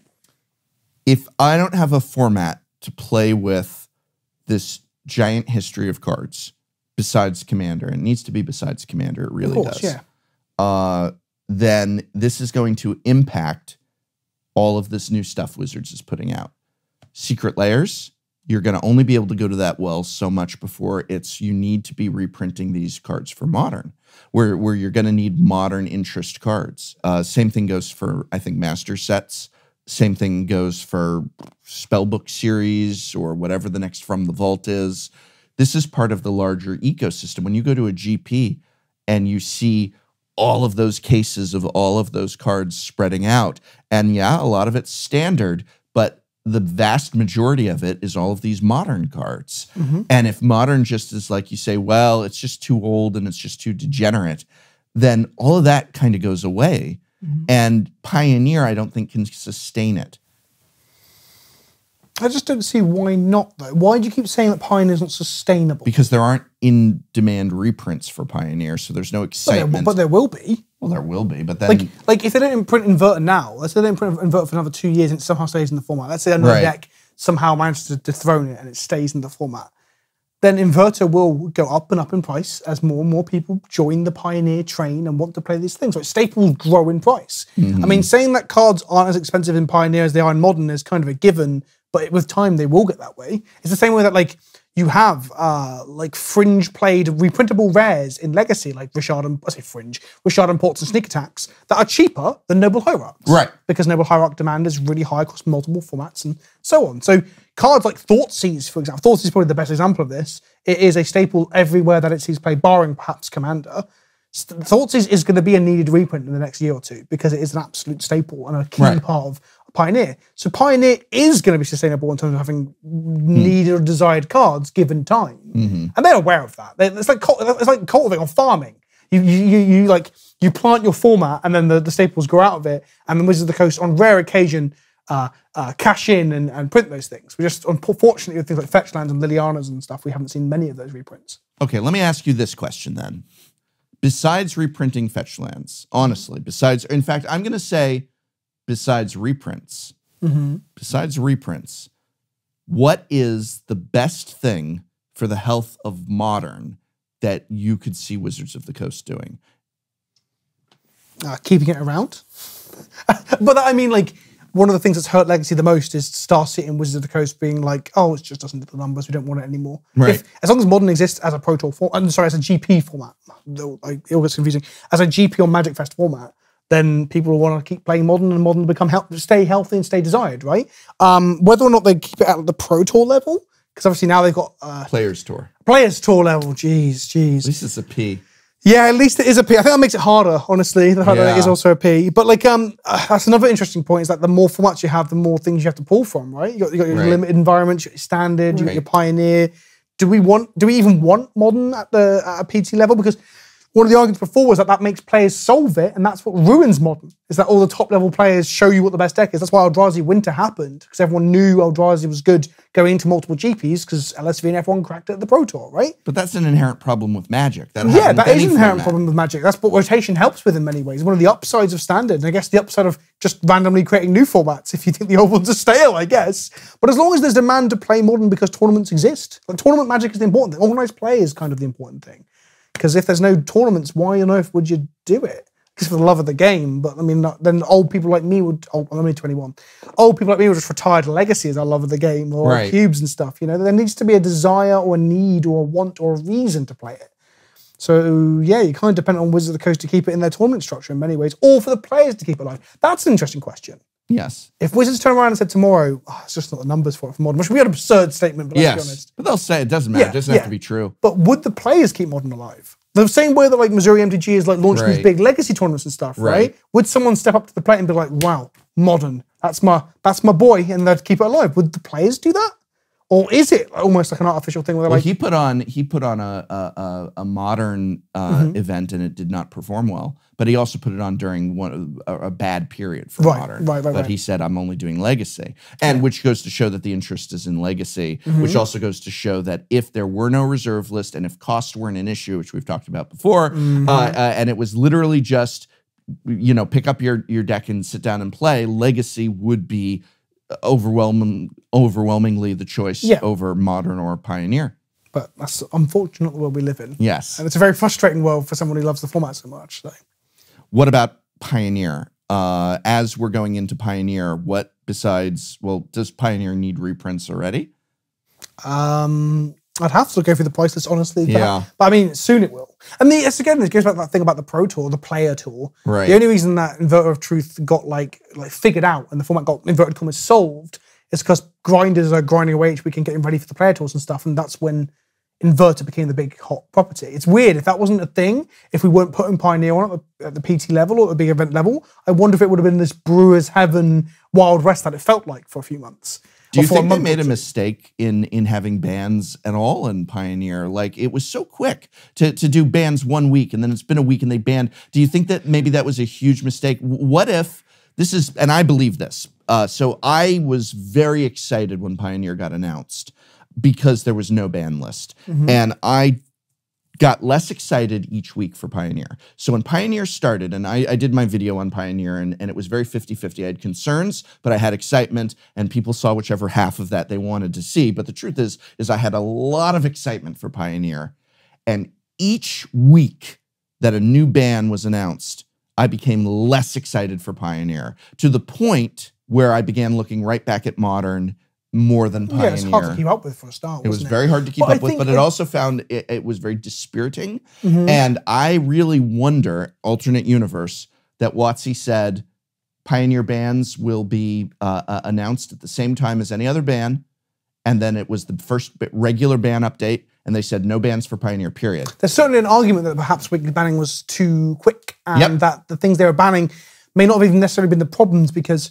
If I don't have a format to play with this giant history of cards besides Commander, and it needs to be besides Commander, it really does. Yeah. Then this is going to impact all of this new stuff Wizards is putting out. Secret Layers, you're going to only be able to go to that well so much before you need to be reprinting these cards for Modern, where you're going to need Modern interest cards. Same thing goes for, I think, Master sets. Same thing goes for Spellbook series or whatever the next From the Vault is. This is part of the larger ecosystem. When you go to a GP and you see all of those cases of all of those cards spreading out, and yeah, a lot of it's standard, but the vast majority of it is all of these Modern cards. And if Modern just is like you say, well, it's just too old and it's just too degenerate, then all of that kind of goes away. And Pioneer, I don't think, can sustain it. I just don't see why not, though. Why do you keep saying that Pioneer's not sustainable? Because there aren't in-demand reprints for Pioneer, so there's no excitement. But there will be. Well, there will be, but then... Like if they don't imprint Inverter now, let's say they don't imprint Inverter for another 2 years and it somehow stays in the format. Let's say another deck somehow manages to dethrone it and it stays in the format. Then Inverter will go up and up in price as more and more people join the Pioneer train and want to play these things. So staples grow in price. I mean, saying that cards aren't as expensive in Pioneer as they are in Modern is kind of a given, but with time they will get that way. It's the same way that like you have like fringe played reprintable rares in Legacy, like Richard and Ports and Sneak Attacks that are cheaper than Noble Hierarchs. Right. Because Noble Hierarch demand is really high across multiple formats and so on. So cards like Thoughtseize, for example. Thoughtseize is probably the best example of this. It is a staple everywhere that it sees played, barring perhaps Commander. Thoughtseize is going to be a needed reprint in the next year or two because it is an absolute staple and a key part of Pioneer. So Pioneer is going to be sustainable in terms of having needed or desired cards given time, and they're aware of that. It's like cultivating or farming. You plant your format, and then the staples grow out of it, and then Wizards of the Coast, on rare occasion, cash in and print those things. We just, unfortunately, with things like Fetchlands and Lilianas and stuff, we haven't seen many of those reprints. Okay, let me ask you this question then. Besides reprinting Fetchlands, honestly, in fact, I'm going to say besides reprints, what is the best thing for the health of Modern that you could see Wizards of the Coast doing? Keeping it around. But I mean, like, one of the things that's hurt Legacy the most is Star City and Wizards of the Coast being like, oh, it just doesn't do the numbers, we don't want it anymore. Right. As long as Modern exists as a Pro Tour format, as a GP format, it all gets confusing, as a GP or Magic Fest format, then people will want to keep playing Modern, and Modern become stay healthy and stay desired, right? Whether or not they keep it at the Pro Tour level, because obviously now they've got Players Tour. Players Tour level, jeez. At least it's a P. Yeah, at least it is a P. I think that makes it harder, honestly. The fact that it is also a P. But like, that's another interesting point, is that the more formats you have, the more things you have to pull from, right? You got your limited environment, you got your standard, you got your Pioneer. Do we even want Modern at a PT level? Because one of the arguments before was that makes players solve it, and that's what ruins Modern, is that all the top level players show you what the best deck is. That's why Eldrazi Winter happened, because everyone knew Eldrazi was good going into multiple GPs, because LSV and F1 cracked it at the Pro Tour, right? But that's an inherent problem with Magic. That is an inherent problem with Magic. That's what rotation helps with in many ways. One of the upsides of Standard, and I guess the upside of just randomly creating new formats, if you think the old ones are stale, I guess. But as long as there's demand to play Modern because tournaments exist, like tournament Magic is the important thing. Organized play is kind of the important thing. Because if there's no tournaments, why on earth would you do it? Because for the love of the game. But I mean, then old people like me would. I'm only 21. Old people like me would just retire to Legacy as our love of the game, or cubes and stuff. You know, there needs to be a desire or a need or a want or a reason to play it. So yeah, you kind of depend on Wizards of the Coast to keep it in their tournament structure in many ways, or for the players to keep it alive. That's an interesting question. Yes. If Wizards turn around and said tomorrow, it's just not the numbers for Modern, which would be an absurd statement, but let's be honest. But they'll say it doesn't matter. It doesn't have to be true. But would the players keep Modern alive? The same way that like Missouri MTG is like launching these big Legacy tournaments and stuff, right? Would someone step up to the plate and be like, wow, Modern, that's my boy, and they'd keep it alive? Would the players do that? Or is it almost like an artificial thing where they're like... He put on a Modern event and it did not perform well, but he also put it on during a bad period for Modern. But he said, I'm only doing Legacy. And which goes to show that the interest is in Legacy, which also goes to show that if there were no reserve list and if cost weren't an issue, which we've talked about before, and it was literally just, you know, pick up your deck and sit down and play, Legacy would be overwhelmingly the choice over Modern or Pioneer. But that's unfortunately the world we live in. Yes. And it's a very frustrating world for someone who loves the format so much. So. What about Pioneer? As we're going into Pioneer, what besides, well, does Pioneer need reprints already? I'd have to go through the price list, honestly. But I mean, soon it will. And it goes back to that thing about the Pro Tour, the Player Tour. Right. The only reason that Inverter of Truth got like figured out and the format got inverted commas solved is because grinders are grinding away each weekend getting ready for the Player Tours and stuff, and that's when Inverter became the big hot property. It's weird, if that wasn't a thing, if we weren't putting Pioneer on at the PT level or at the big event level, I wonder if it would have been this Brewers Heaven Wild West that it felt like for a few months. Do you think they made a mistake in having bans at all in Pioneer? Like, it was so quick to do bans 1 week, and then it's been a week and they banned. Do you think that maybe that was a huge mistake? What if this is, and I believe this, so I was very excited when Pioneer got announced because there was no ban list. And I got less excited each week for Pioneer. So when Pioneer started, and I did my video on Pioneer, and it was very 50-50. I had concerns, but I had excitement, and people saw whichever half of that they wanted to see. But the truth is I had a lot of excitement for Pioneer. And each week that a new ban was announced, I became less excited for Pioneer, to the point where I began looking right back at Modern more than Pioneer. Yeah, it's hard to keep up with for a start. It was very hard to keep up with, but it also found it was very dispiriting. And I really wonder, alternate universe, that WotC said Pioneer bans will be announced at the same time as any other ban, and then it was the first regular ban update, and they said no bans for Pioneer, period. There's certainly an argument that perhaps weekly banning was too quick, and that the things they were banning may not have even necessarily been the problems, because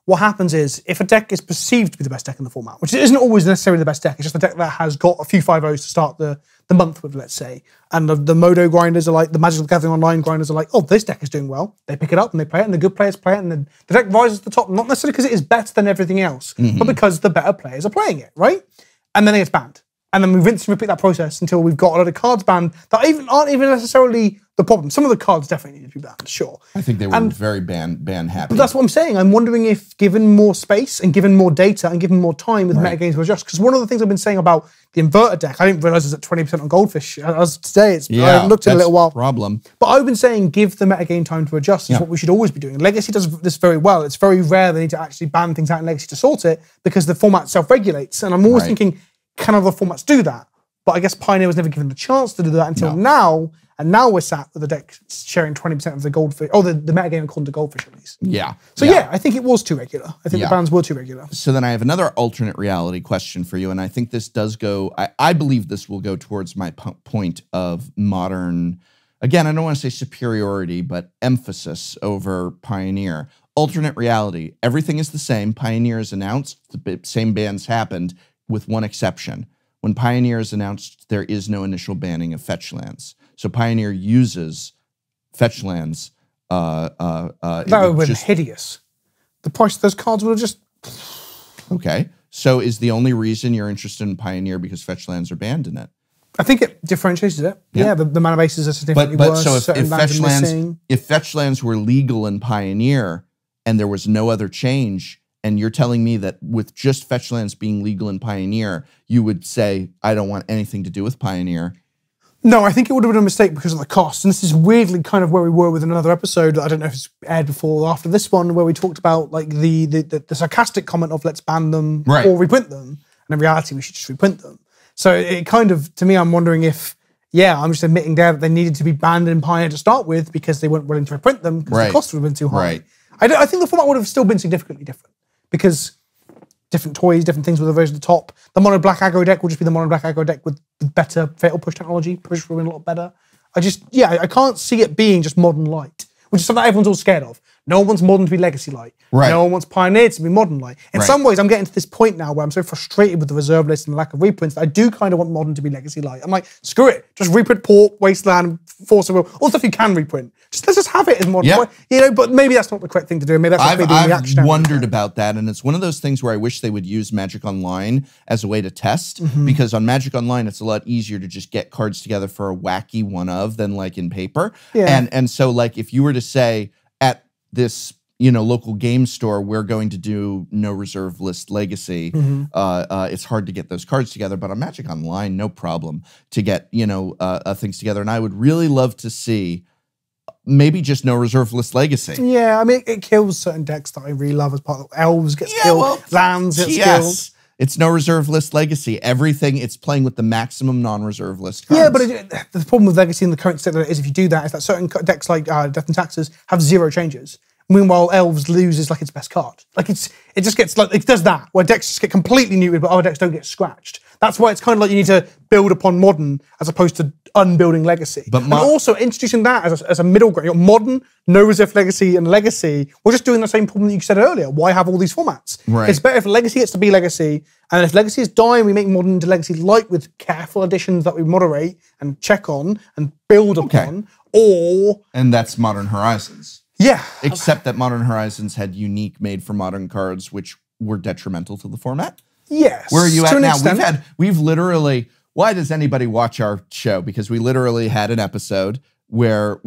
what happens is if a deck is perceived to be the best deck in the format, which isn't always necessarily the best deck, it's just a deck that has got a few 5-0s to start the month with, let's say. And the Modo grinders are like, the Magic the Gathering Online grinders are like, oh, this deck is doing well. They pick it up and they play it, and the good players play it, and then the deck rises to the top, not necessarily because it is better than everything else, but because the better players are playing it, right? And then it gets banned. And then we rinse and repeat that process until we've got a lot of cards banned that aren't even necessarily the problem. Some of the cards definitely need to be banned, sure. I think they were very ban happy. But that's what I'm saying. I'm wondering if given more space and given more data and given more time with metagames to adjust, because one of the things I've been saying about the inverted deck, I didn't realize it's at 20% on Goldfish. As today, I haven't looked at it in a little while. Problem. But I've been saying give the metagame time to adjust is what we should always be doing. Legacy does this very well. It's very rare they need to actually ban things out in Legacy to sort it because the format self-regulates. And I'm always thinking, can other formats do that? But I guess Pioneer was never given the chance to do that until now. And now we're sat with the deck sharing 20% of the Goldfish, the metagame according to Goldfish at least. Yeah. So yeah, I think it was too regular. I think the bans were too regular. So then I have another alternate reality question for you. And I think this does go, I believe this will go towards my point of Modern, again, I don't want to say superiority, but emphasis over Pioneer. Alternate reality, everything is the same. Pioneer is announced, the same bans happened with one exception. When Pioneer is announced, there is no initial banning of fetch lands. So Pioneer uses fetch lands. That would have been hideous. The price of those cards would have just... Okay. So is the only reason you're interested in Pioneer because fetch lands are banned in it? I think it differentiates it. Yeah, the mana bases are significantly worse. So if fetch lands were legal in Pioneer and there was no other change, and you're telling me that with just fetch lands being legal in Pioneer, you would say, I don't want anything to do with Pioneer. No, I think it would have been a mistake because of the cost. And this is weirdly kind of where we were with another episode. I don't know if it's aired before or after this one, where we talked about like the sarcastic comment of let's ban them or reprint them. And in reality, we should just reprint them. So it kind of, to me, I'm wondering if, I'm just admitting there that they needed to be banned in Pioneer to start with because they weren't willing to reprint them because the cost would have been too high. I think the format would have still been significantly different because different toys, different things with the version of the top. The mono black aggro deck will just be the mono black aggro deck with better fatal push technology. Push will be a lot better. I can't see it being just modern light, which is something that everyone's all scared of. No one wants modern to be legacy light. No one wants Pioneer to be modern light. In some ways, I'm getting to this point now where I'm so frustrated with the reserve list and the lack of reprints that I do kind of want modern to be legacy light. I'm like, screw it. Just reprint Port, Wasteland, Force of Will, all stuff you can reprint. Let's just have it as modern. But maybe that's not the correct thing to do. Maybe that's not the reaction. I've wondered about that, and it's one of those things where I wish they would use Magic Online as a way to test, because on Magic Online, it's a lot easier to just get cards together for a wacky one of than like in paper. And so like if you were to say at this local game store, we're going to do no reserve list legacy. It's hard to get those cards together, but on Magic Online, no problem to get, things together. And I would really love to see maybe just no reserve list legacy. Yeah, I mean, it kills certain decks that I really love as part of Elves gets killed, lands gets killed. It's no reserve list legacy. Everything, it's playing with the maximum non-reserve list cards. Yeah, but the problem with legacy in the current state is if you do that, is that certain decks like Death and Taxes have 0 changes. Meanwhile, Elves loses like its best card. Like it just gets like, it does that, where decks just get completely neutered, but other decks don't get scratched. That's why it's kind of like you need to build upon Modern as opposed to unbuilding Legacy. And also introducing that as a middle ground. You've got Modern, no reserve Legacy, and Legacy. We're just doing the same problem that you said earlier. Why have all these formats? It's better if Legacy gets to be Legacy, and if Legacy is dying, we make Modern into Legacy light with careful additions that we moderate and check on and build upon. And that's Modern Horizons. Yeah. Except that Modern Horizons had unique made for Modern cards, which were detrimental to the format. Yes. Where are you at now? We've literally, why does anybody watch our show? Because we literally had an episode where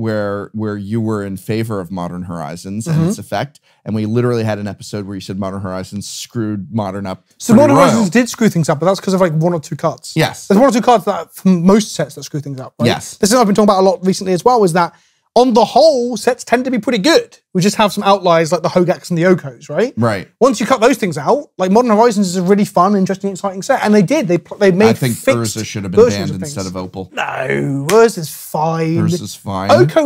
you were in favor of Modern Horizons and its effect, and we literally had an episode where you said Modern Horizons screwed Modern up. So Modern Horizons did screw things up, but that's because of like 1 or 2 cards. Yes. There's 1 or 2 cards that from most sets that screw things up, right? Yes. This is what I've been talking about a lot recently as well, is that on the whole, sets tend to be pretty good. We just have some outliers like the Hogaks and the Okos, right? Right. Once you cut those things out, like Modern Horizons is a really fun, interesting, exciting set. And they did. They made I think Urza should have been banned instead of Opal. No, Urza's fine. Urza's fine. Opal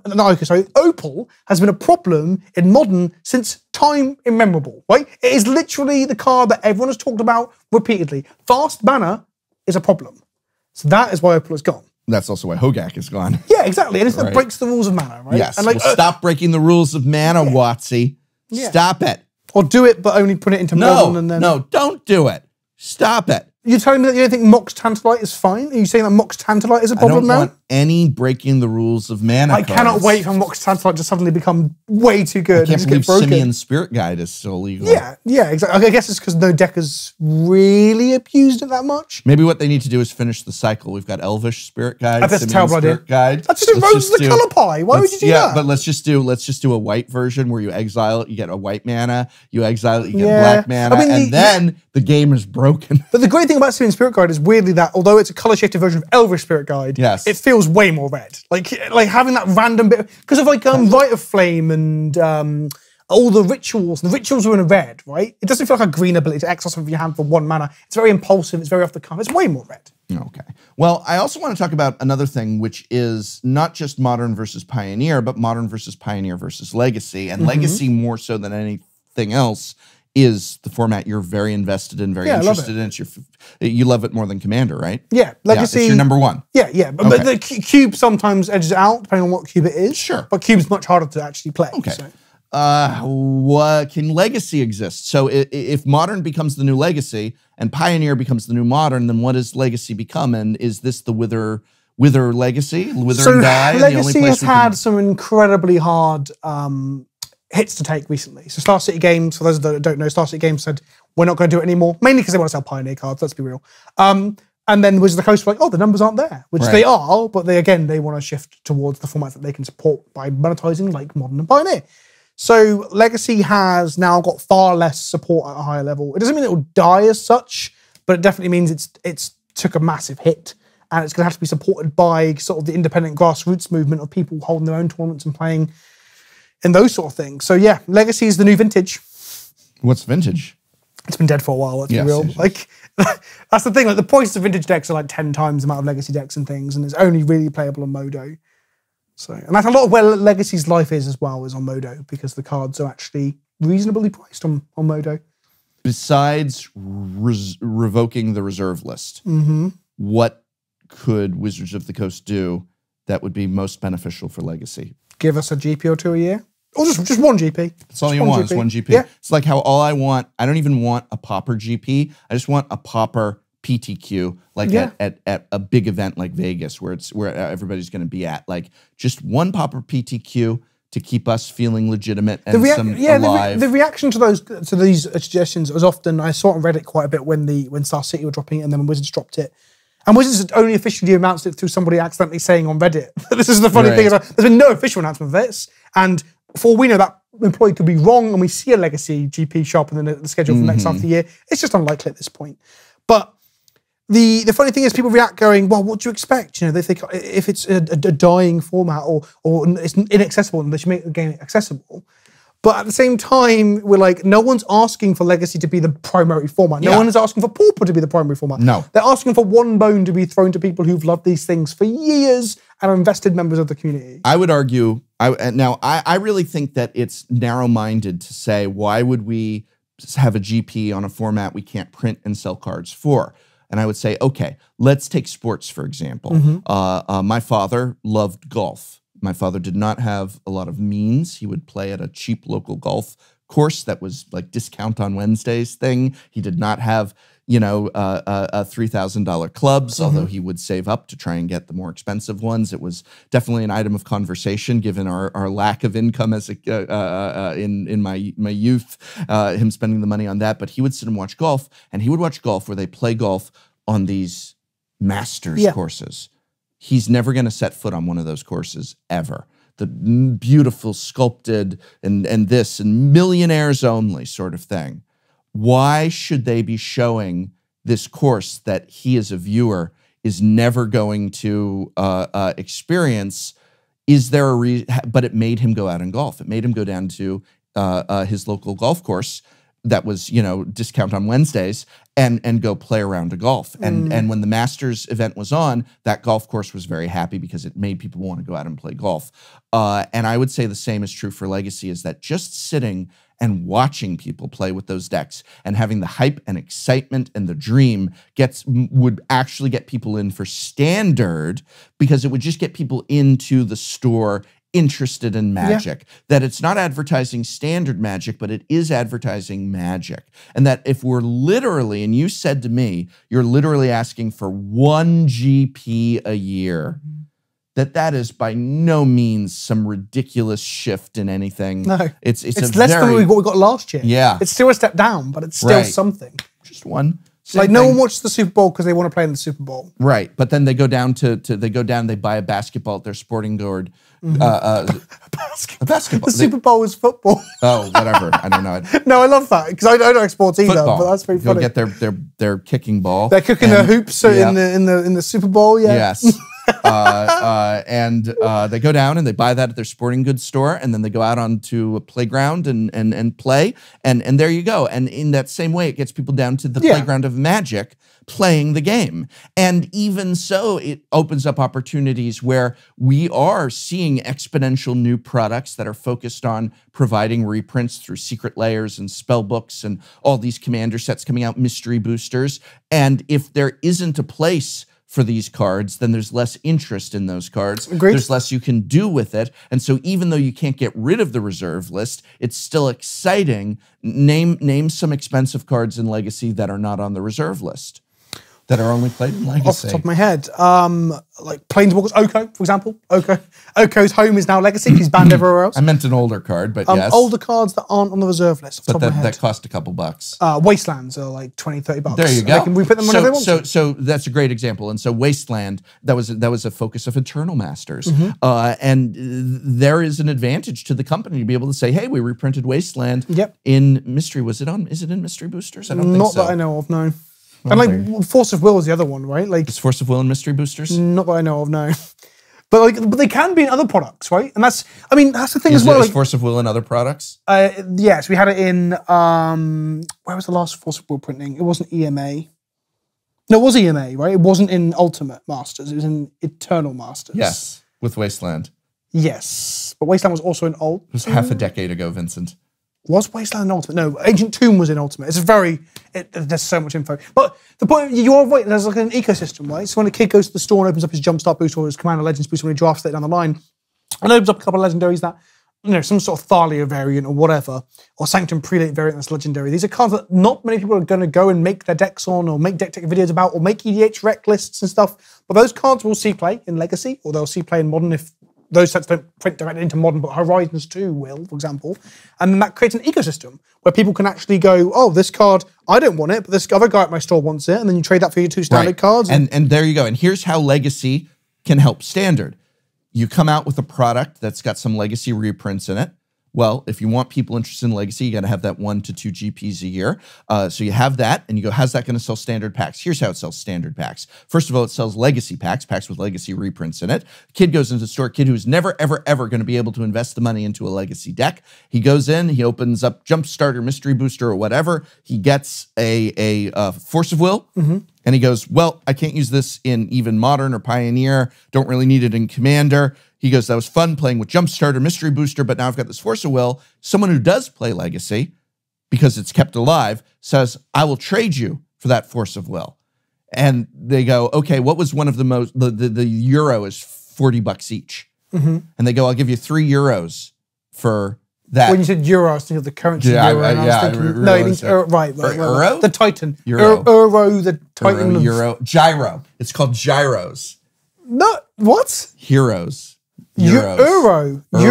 has been a problem in Modern since time immemorable, right? It is literally the card that everyone has talked about repeatedly. Fast mana is a problem. So that is why Opal is gone. That's also why Hogak is gone. Yeah, exactly. Anything that breaks the rules of mana, right? Yes. And like, stop breaking the rules of mana, Watsy. Stop it. Or do it, but only put it into modern and then... No, don't do it. Stop it. You're telling me that you don't think Mox Tantalite is fine? Are you saying that Mox Tantalite is a problem now? I don't want any breaking the rules of mana I cannot wait for Mox Tantalite to suddenly become way too good. I can't believe Simeon's Spirit Guide is still legal. Yeah, exactly. I guess it's because no deck has really abused it that much. Maybe what they need to do is finish the cycle. We've got Elvish Spirit Guide, That's a terrible idea. Guide. That's just erodes the color pie. Why would you do that? Yeah, but let's just do a white version where you exile it, you get a white mana, you exile it, you get black mana, and then the game is broken. But the great thing about Simeon's Spirit Guide is weirdly that although it's a color shifted version of Elvish Spirit Guide, it feels way more red. Like having that random bit because of like Rite of Flame and all the rituals. The rituals are in a red, right? It doesn't feel like a green ability to exile something from your hand for 1 mana. It's very impulsive. It's very off the cuff. It's way more red. Okay. Well, I also want to talk about another thing, which is not just Modern versus Pioneer, but Modern versus Pioneer versus Legacy, and Legacy more so than anything else is the format you're very invested in, very interested in. You love it more than Commander, right? Yeah, Legacy. It's your number one. Yeah. But the Cube sometimes edges it out, depending on what Cube it is. Sure. But Cube's much harder to actually play. Okay. So. What can Legacy exist? So if Modern becomes the new Legacy and Pioneer becomes the new Modern, then what does Legacy become? And is this the Wither Legacy? Wither and Die? Legacy has had some incredibly hard hits to take recently. So Star City Games, for those that don't know, Star City Games said, we're not going to do it anymore, mainly because they want to sell Pioneer cards, let's be real. And then Wizards of the Coast were like, oh, the numbers aren't there, which they are, but they want to shift towards the formats that they can support by monetizing, like Modern and Pioneer. So Legacy has now got far less support at a higher level. It doesn't mean it will die as such, but it definitely means it's took a massive hit. And it's going to have to be supported by sort of the independent grassroots movement of people holding their own tournaments and playing and those sort of things. So yeah, Legacy is the new Vintage. What's Vintage? It's been dead for a while, let's be real. Like, that's the thing, like the prices of Vintage decks are like 10 times the amount of Legacy decks and things, and it's only really playable on Modo. So, and that's a lot of where Legacy's life is as well, is on Modo, because the cards are actually reasonably priced on Modo. Besides revoking the reserve list, what could Wizards of the Coast do that would be most beneficial for Legacy? Give us a GP or 2 a year? Or just one GP. That's all you want, is one GP. Yeah. It's like how all I want, I don't even want a Pauper GP. I just want a Pauper PTQ, like at a big event like Vegas, where everybody's going to be at. Like just one Pauper PTQ to keep us feeling legitimate and alive. The reaction to these suggestions was often, I saw it on Reddit quite a bit when Star City were dropping it, and then when Wizards dropped it. And Wizards had only officially announced it through somebody accidentally saying on Reddit. This is the funny thing. There's been no official announcement of this. And for all we know, that employee could be wrong, and we see a Legacy GP shop and then the schedule for the next half of the year. It's just unlikely at this point. But the funny thing is, people react going, well, what do you expect? You know, they think if it's a dying format or it's inaccessible, and they should make the game accessible. But at the same time, we're like, no one's asking for Legacy to be the primary format. No one is asking for Pauper to be the primary format. No. They're asking for one bone to be thrown to people who've loved these things for years and are invested members of the community. I would argue, I really think that it's narrow-minded to say, why would we have a GP on a format we can't print and sell cards for? And I would say, okay, let's take sports, for example. My father loved golf. My father did not have a lot of means. He would play at a cheap local golf course that was like discount on Wednesdays thing. He did not have, $3,000 clubs, although he would save up to try and get the more expensive ones. It was definitely an item of conversation given our lack of income as in my youth, him spending the money on that. But he would sit and watch golf, and he would watch golf where they play golf on these Masters courses. He's never going to set foot on one of those courses ever. The beautiful sculpted and this and millionaires only sort of thing. Why should they be showing this course that he as a viewer is never going to experience? Is there a reason? But it made him go out and golf. It made him go down to his local golf course that was, discount on Wednesdays and go play around a golf. And when the Masters event was on, that golf course was very happy because it made people want to go out and play golf. And I would say the same is true for Legacy, is that just sitting and watching people play with those decks and having the hype and excitement and the dream would actually get people in for Standard, because it would just get people into the store interested in Magic, that it's not advertising standard Magic, but it is advertising Magic. And that if we're literally, and you said to me, you're literally asking for 1 GP a year, that is by no means some ridiculous shift in anything. No, it's less than what we got last year. Yeah. It's still a step down, but it's still something. Just one. Like no one watches the Super Bowl because they want to play in the Super Bowl. Right. But then they go down they buy a basketball at their sporting gourd. A basketball. The Super Bowl is football. Oh, whatever. I don't know. No, I love that because I don't know sports either. Football. But that's very funny. Go get their kicking ball. They're cooking their hoops in the Super Bowl. Yeah. Yes. And they go down and they buy that at their sporting goods store, and then they go out onto a playground and play, and there you go. And in that same way, it gets people down to the playground of Magic playing the game. And even so, it opens up opportunities where we are seeing exponential new products that are focused on providing reprints through secret layers and spell books and all these commander sets coming out, mystery boosters. And if there isn't a place for these cards, then there's less interest in those cards. Agreed. There's less you can do with it. And so even though you can't get rid of the reserve list, it's still exciting. Name some expensive cards in Legacy that are not on the reserve list, that are only played in Legacy. Off the top of my head, like Planeswalkers, Oko, for example. Oko's home is now Legacy. He's banned everywhere else. I meant an older card, but yes. Older cards that aren't on the reserve list. Off the top of my head. That cost a couple bucks. Wastelands are like 20, 30 bucks. There you go. They can re-put them whenever they want to. So that's a great example. And so Wasteland, that was a focus of Eternal Masters. And there is an advantage to the company to be able to say, hey, we reprinted Wasteland in Mystery. Is it in Mystery Boosters? I don't think so. Not that I know of, no. And like Force of Will is the other one, right? Like is Force of Will and Mystery Boosters? Not that I know of, no. But they can be in other products, right? And that's the thing as well. Is Force of Will in other products? Yes, we had it in where was the last Force of Will printing? It wasn't EMA. No, it was EMA, right? It wasn't in Ultimate Masters. It was in Eternal Masters. Yes, with Wasteland. Yes, but Wasteland was also in Ultimate. It was half a decade ago, Vincent. Was Wasteland in Ultimate? No, Ancient Tomb was in Ultimate. There's so much info. But the point, you are right, there's like an ecosystem, right? So when a kid goes to the store and opens up his Jumpstart booster or his Commander Legends booster when he drafts it down the line, and opens up a couple of legendaries that, some sort of Thalia variant or whatever, or Sanctum Prelate variant that's legendary. These are cards that not many people are going to go and make their decks on or make deck tech videos about or make EDH rec lists and stuff. But those cards will see play in Legacy, or they'll see play in Modern if those sets don't print directly into Modern, but Horizons 2 will, for example. And then that creates an ecosystem where people can actually go, oh, this card, I don't want it, but this other guy at my store wants it. And then you trade that for your 2 standard cards. And there you go. And here's how Legacy can help Standard. You come out with a product that's got some Legacy reprints in it. Well, if you want people interested in Legacy, you got to have that 1 to 2 GPs a year. So you have that, and you go, how's that going to sell standard packs? Here's how it sells standard packs. First of all, it sells Legacy packs with Legacy reprints in it. Kid goes into the store, kid who's never, ever, ever going to be able to invest the money into a Legacy deck. He goes in, he opens up Jumpstart, Mystery Booster, or whatever. He gets a Force of Will, and he goes, well, I can't use this in even Modern or Pioneer. Don't really need it in Commander. He goes, that was fun playing with Jumpstart, Mystery Booster, but now I've got this Force of Will. Someone who does play Legacy, because it's kept alive, says, I will trade you for that Force of Will. And they go, okay, what was one of the most, the Euro is 40 bucks each. And they go, I'll give you €3 for that. When you said Euro, I was thinking of the currency Euro. And I was thinking, no, it means right. Euro? The Titan. Euro. The Titan. Euro. Gyro. It's called gyros. No, what? Heroes. Euro. But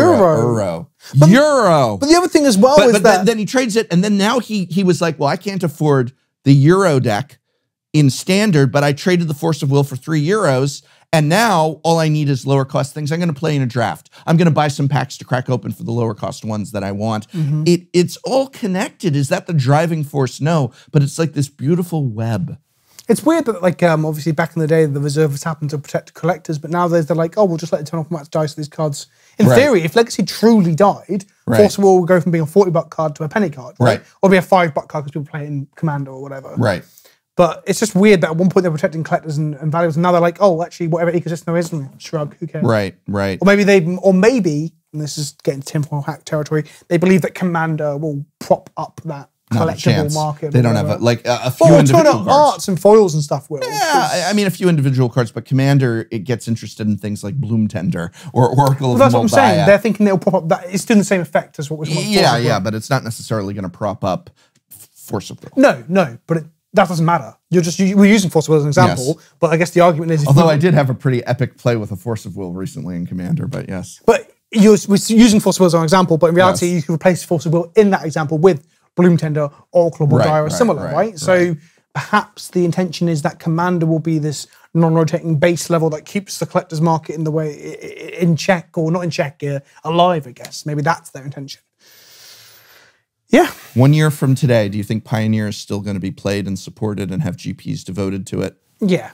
the other thing as well is that then he trades it, and then now he was like, well, I can't afford the Euro deck in Standard, but I traded the Force of Will for €3, and now all I need is lower cost things. I'm going to play in a draft. I'm going to buy some packs to crack open for the lower cost ones that I want. It's all connected. Is that the driving force? No, but it's like this beautiful web. It's weird that, like, obviously back in the day, the reservists happened to protect collectors, but now they're like, oh, we'll just let Eternal Formats die so these cards. In theory, if Legacy truly died, Force of Will would go from being a 40-buck card to a penny card, right? Or be a 5-buck card because people play it in Commander or whatever. Right. But it's just weird that at one point they're protecting collectors and valuables, and now they're like, oh, actually, whatever ecosystem there is, shrug, who cares? Right. Or maybe, and this is getting tinfoil hack territory, they believe that Commander will prop up that not a collectible chance. market. They or don't have whatever. like a few Well, individual Turner cards. arts and foils and stuff will. Yeah, I mean a few individual cards, but Commander, it gets interested in things like Bloom Tender or Oracle of That's what I'm saying. Moldiah. They're thinking it'll pop up. That it's doing the same effect as what was. Yeah, but it's not necessarily going to prop up Force of Will. No, but that doesn't matter. We're using Force of Will as an example, Yes. but I guess the argument is, Although I did have a pretty epic play with a Force of Will recently in Commander, but yes. But we're using Force of Will as an example, but in reality, Yes. you can replace Force of Will in that example with Bloom Tender, Oracle of Moldiah, or similar, right? So perhaps the intention is that Commander will be this non-rotating base level that keeps the collector's market in the way in check, or not in check, alive, I guess. Maybe that's their intention. Yeah. 1 year from today, do you think Pioneer is still going to be played and supported and have GPs devoted to it? Yeah.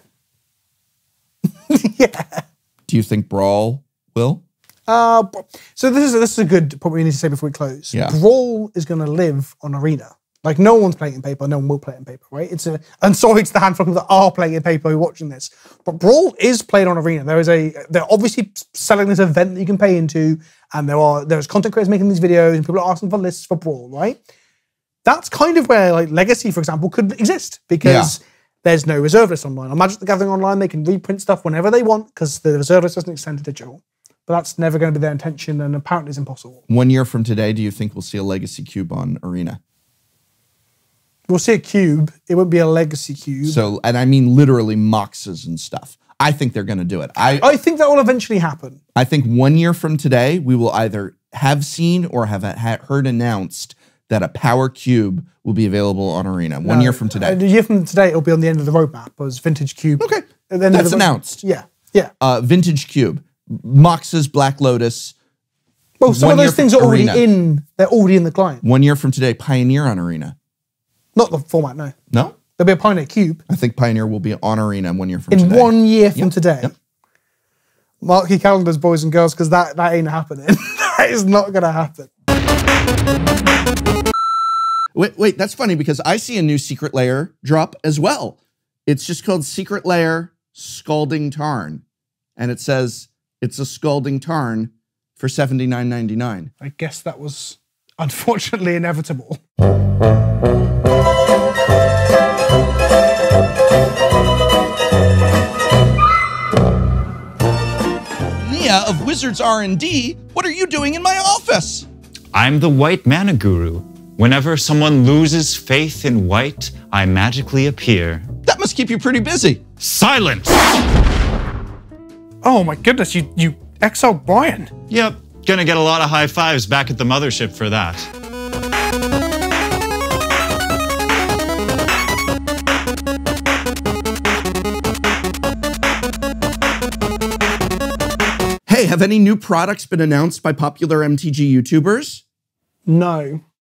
Yeah. Do you think Brawl will? So this is a good point we need to say before we close. Yeah. Brawl is going to live on Arena. Like, no one's playing it in paper, no one will play it in paper, right? And sorry to the handful of people that are playing it in paper who are watching this, but Brawl is played on Arena. They're obviously selling this event that you can pay into, and there's content creators making these videos, and people are asking for lists for Brawl, right? That's kind of where like Legacy, for example, could exist, because there's no reserve list online. On Magic the Gathering Online, they can reprint stuff whenever they want, because the reserve list doesn't extend to digital. But that's never going to be their intention, and apparently it's impossible. 1 year from today, do you think we'll see a Legacy Cube on Arena? We'll see a cube. It won't be a Legacy cube. So, and I mean literally Moxes and stuff. I think they're going to do it. I think that will eventually happen. I think 1 year from today, we will either have seen or have heard announced that a Power Cube will be available on Arena. 1 year from today. A year from today, it'll be on the end of the roadmap as Vintage Cube. Okay, At the end of that's the- announced. Yeah. Vintage Cube, Moxes, Black Lotus. Well, some 1 of year those things from are already Arena. in. They're already in the client. 1 year from today, Pioneer on Arena. Not the format, no. No? There'll be a Pioneer Cube I think Pioneer will be on Arena 1 year from in today. 1 year from today. Yep. Mark your calendars, boys and girls, because that ain't happening. That is not going to happen. Wait, that's funny because I see a new Secret Lair drop as well. It's just called Secret Lair Scalding Tarn. And it says it's a Scalding Tarn for $79.99. I guess that was unfortunately inevitable. Nia of Wizards R&D, what are you doing in my office? I'm the White Mana Guru. Whenever someone loses faith in white, I magically appear. That must keep you pretty busy. Silence! Oh my goodness, you exiled Brian. Yep, gonna get a lot of high fives back at the mothership for that. Hey, have any new products been announced by popular MTG YouTubers? No.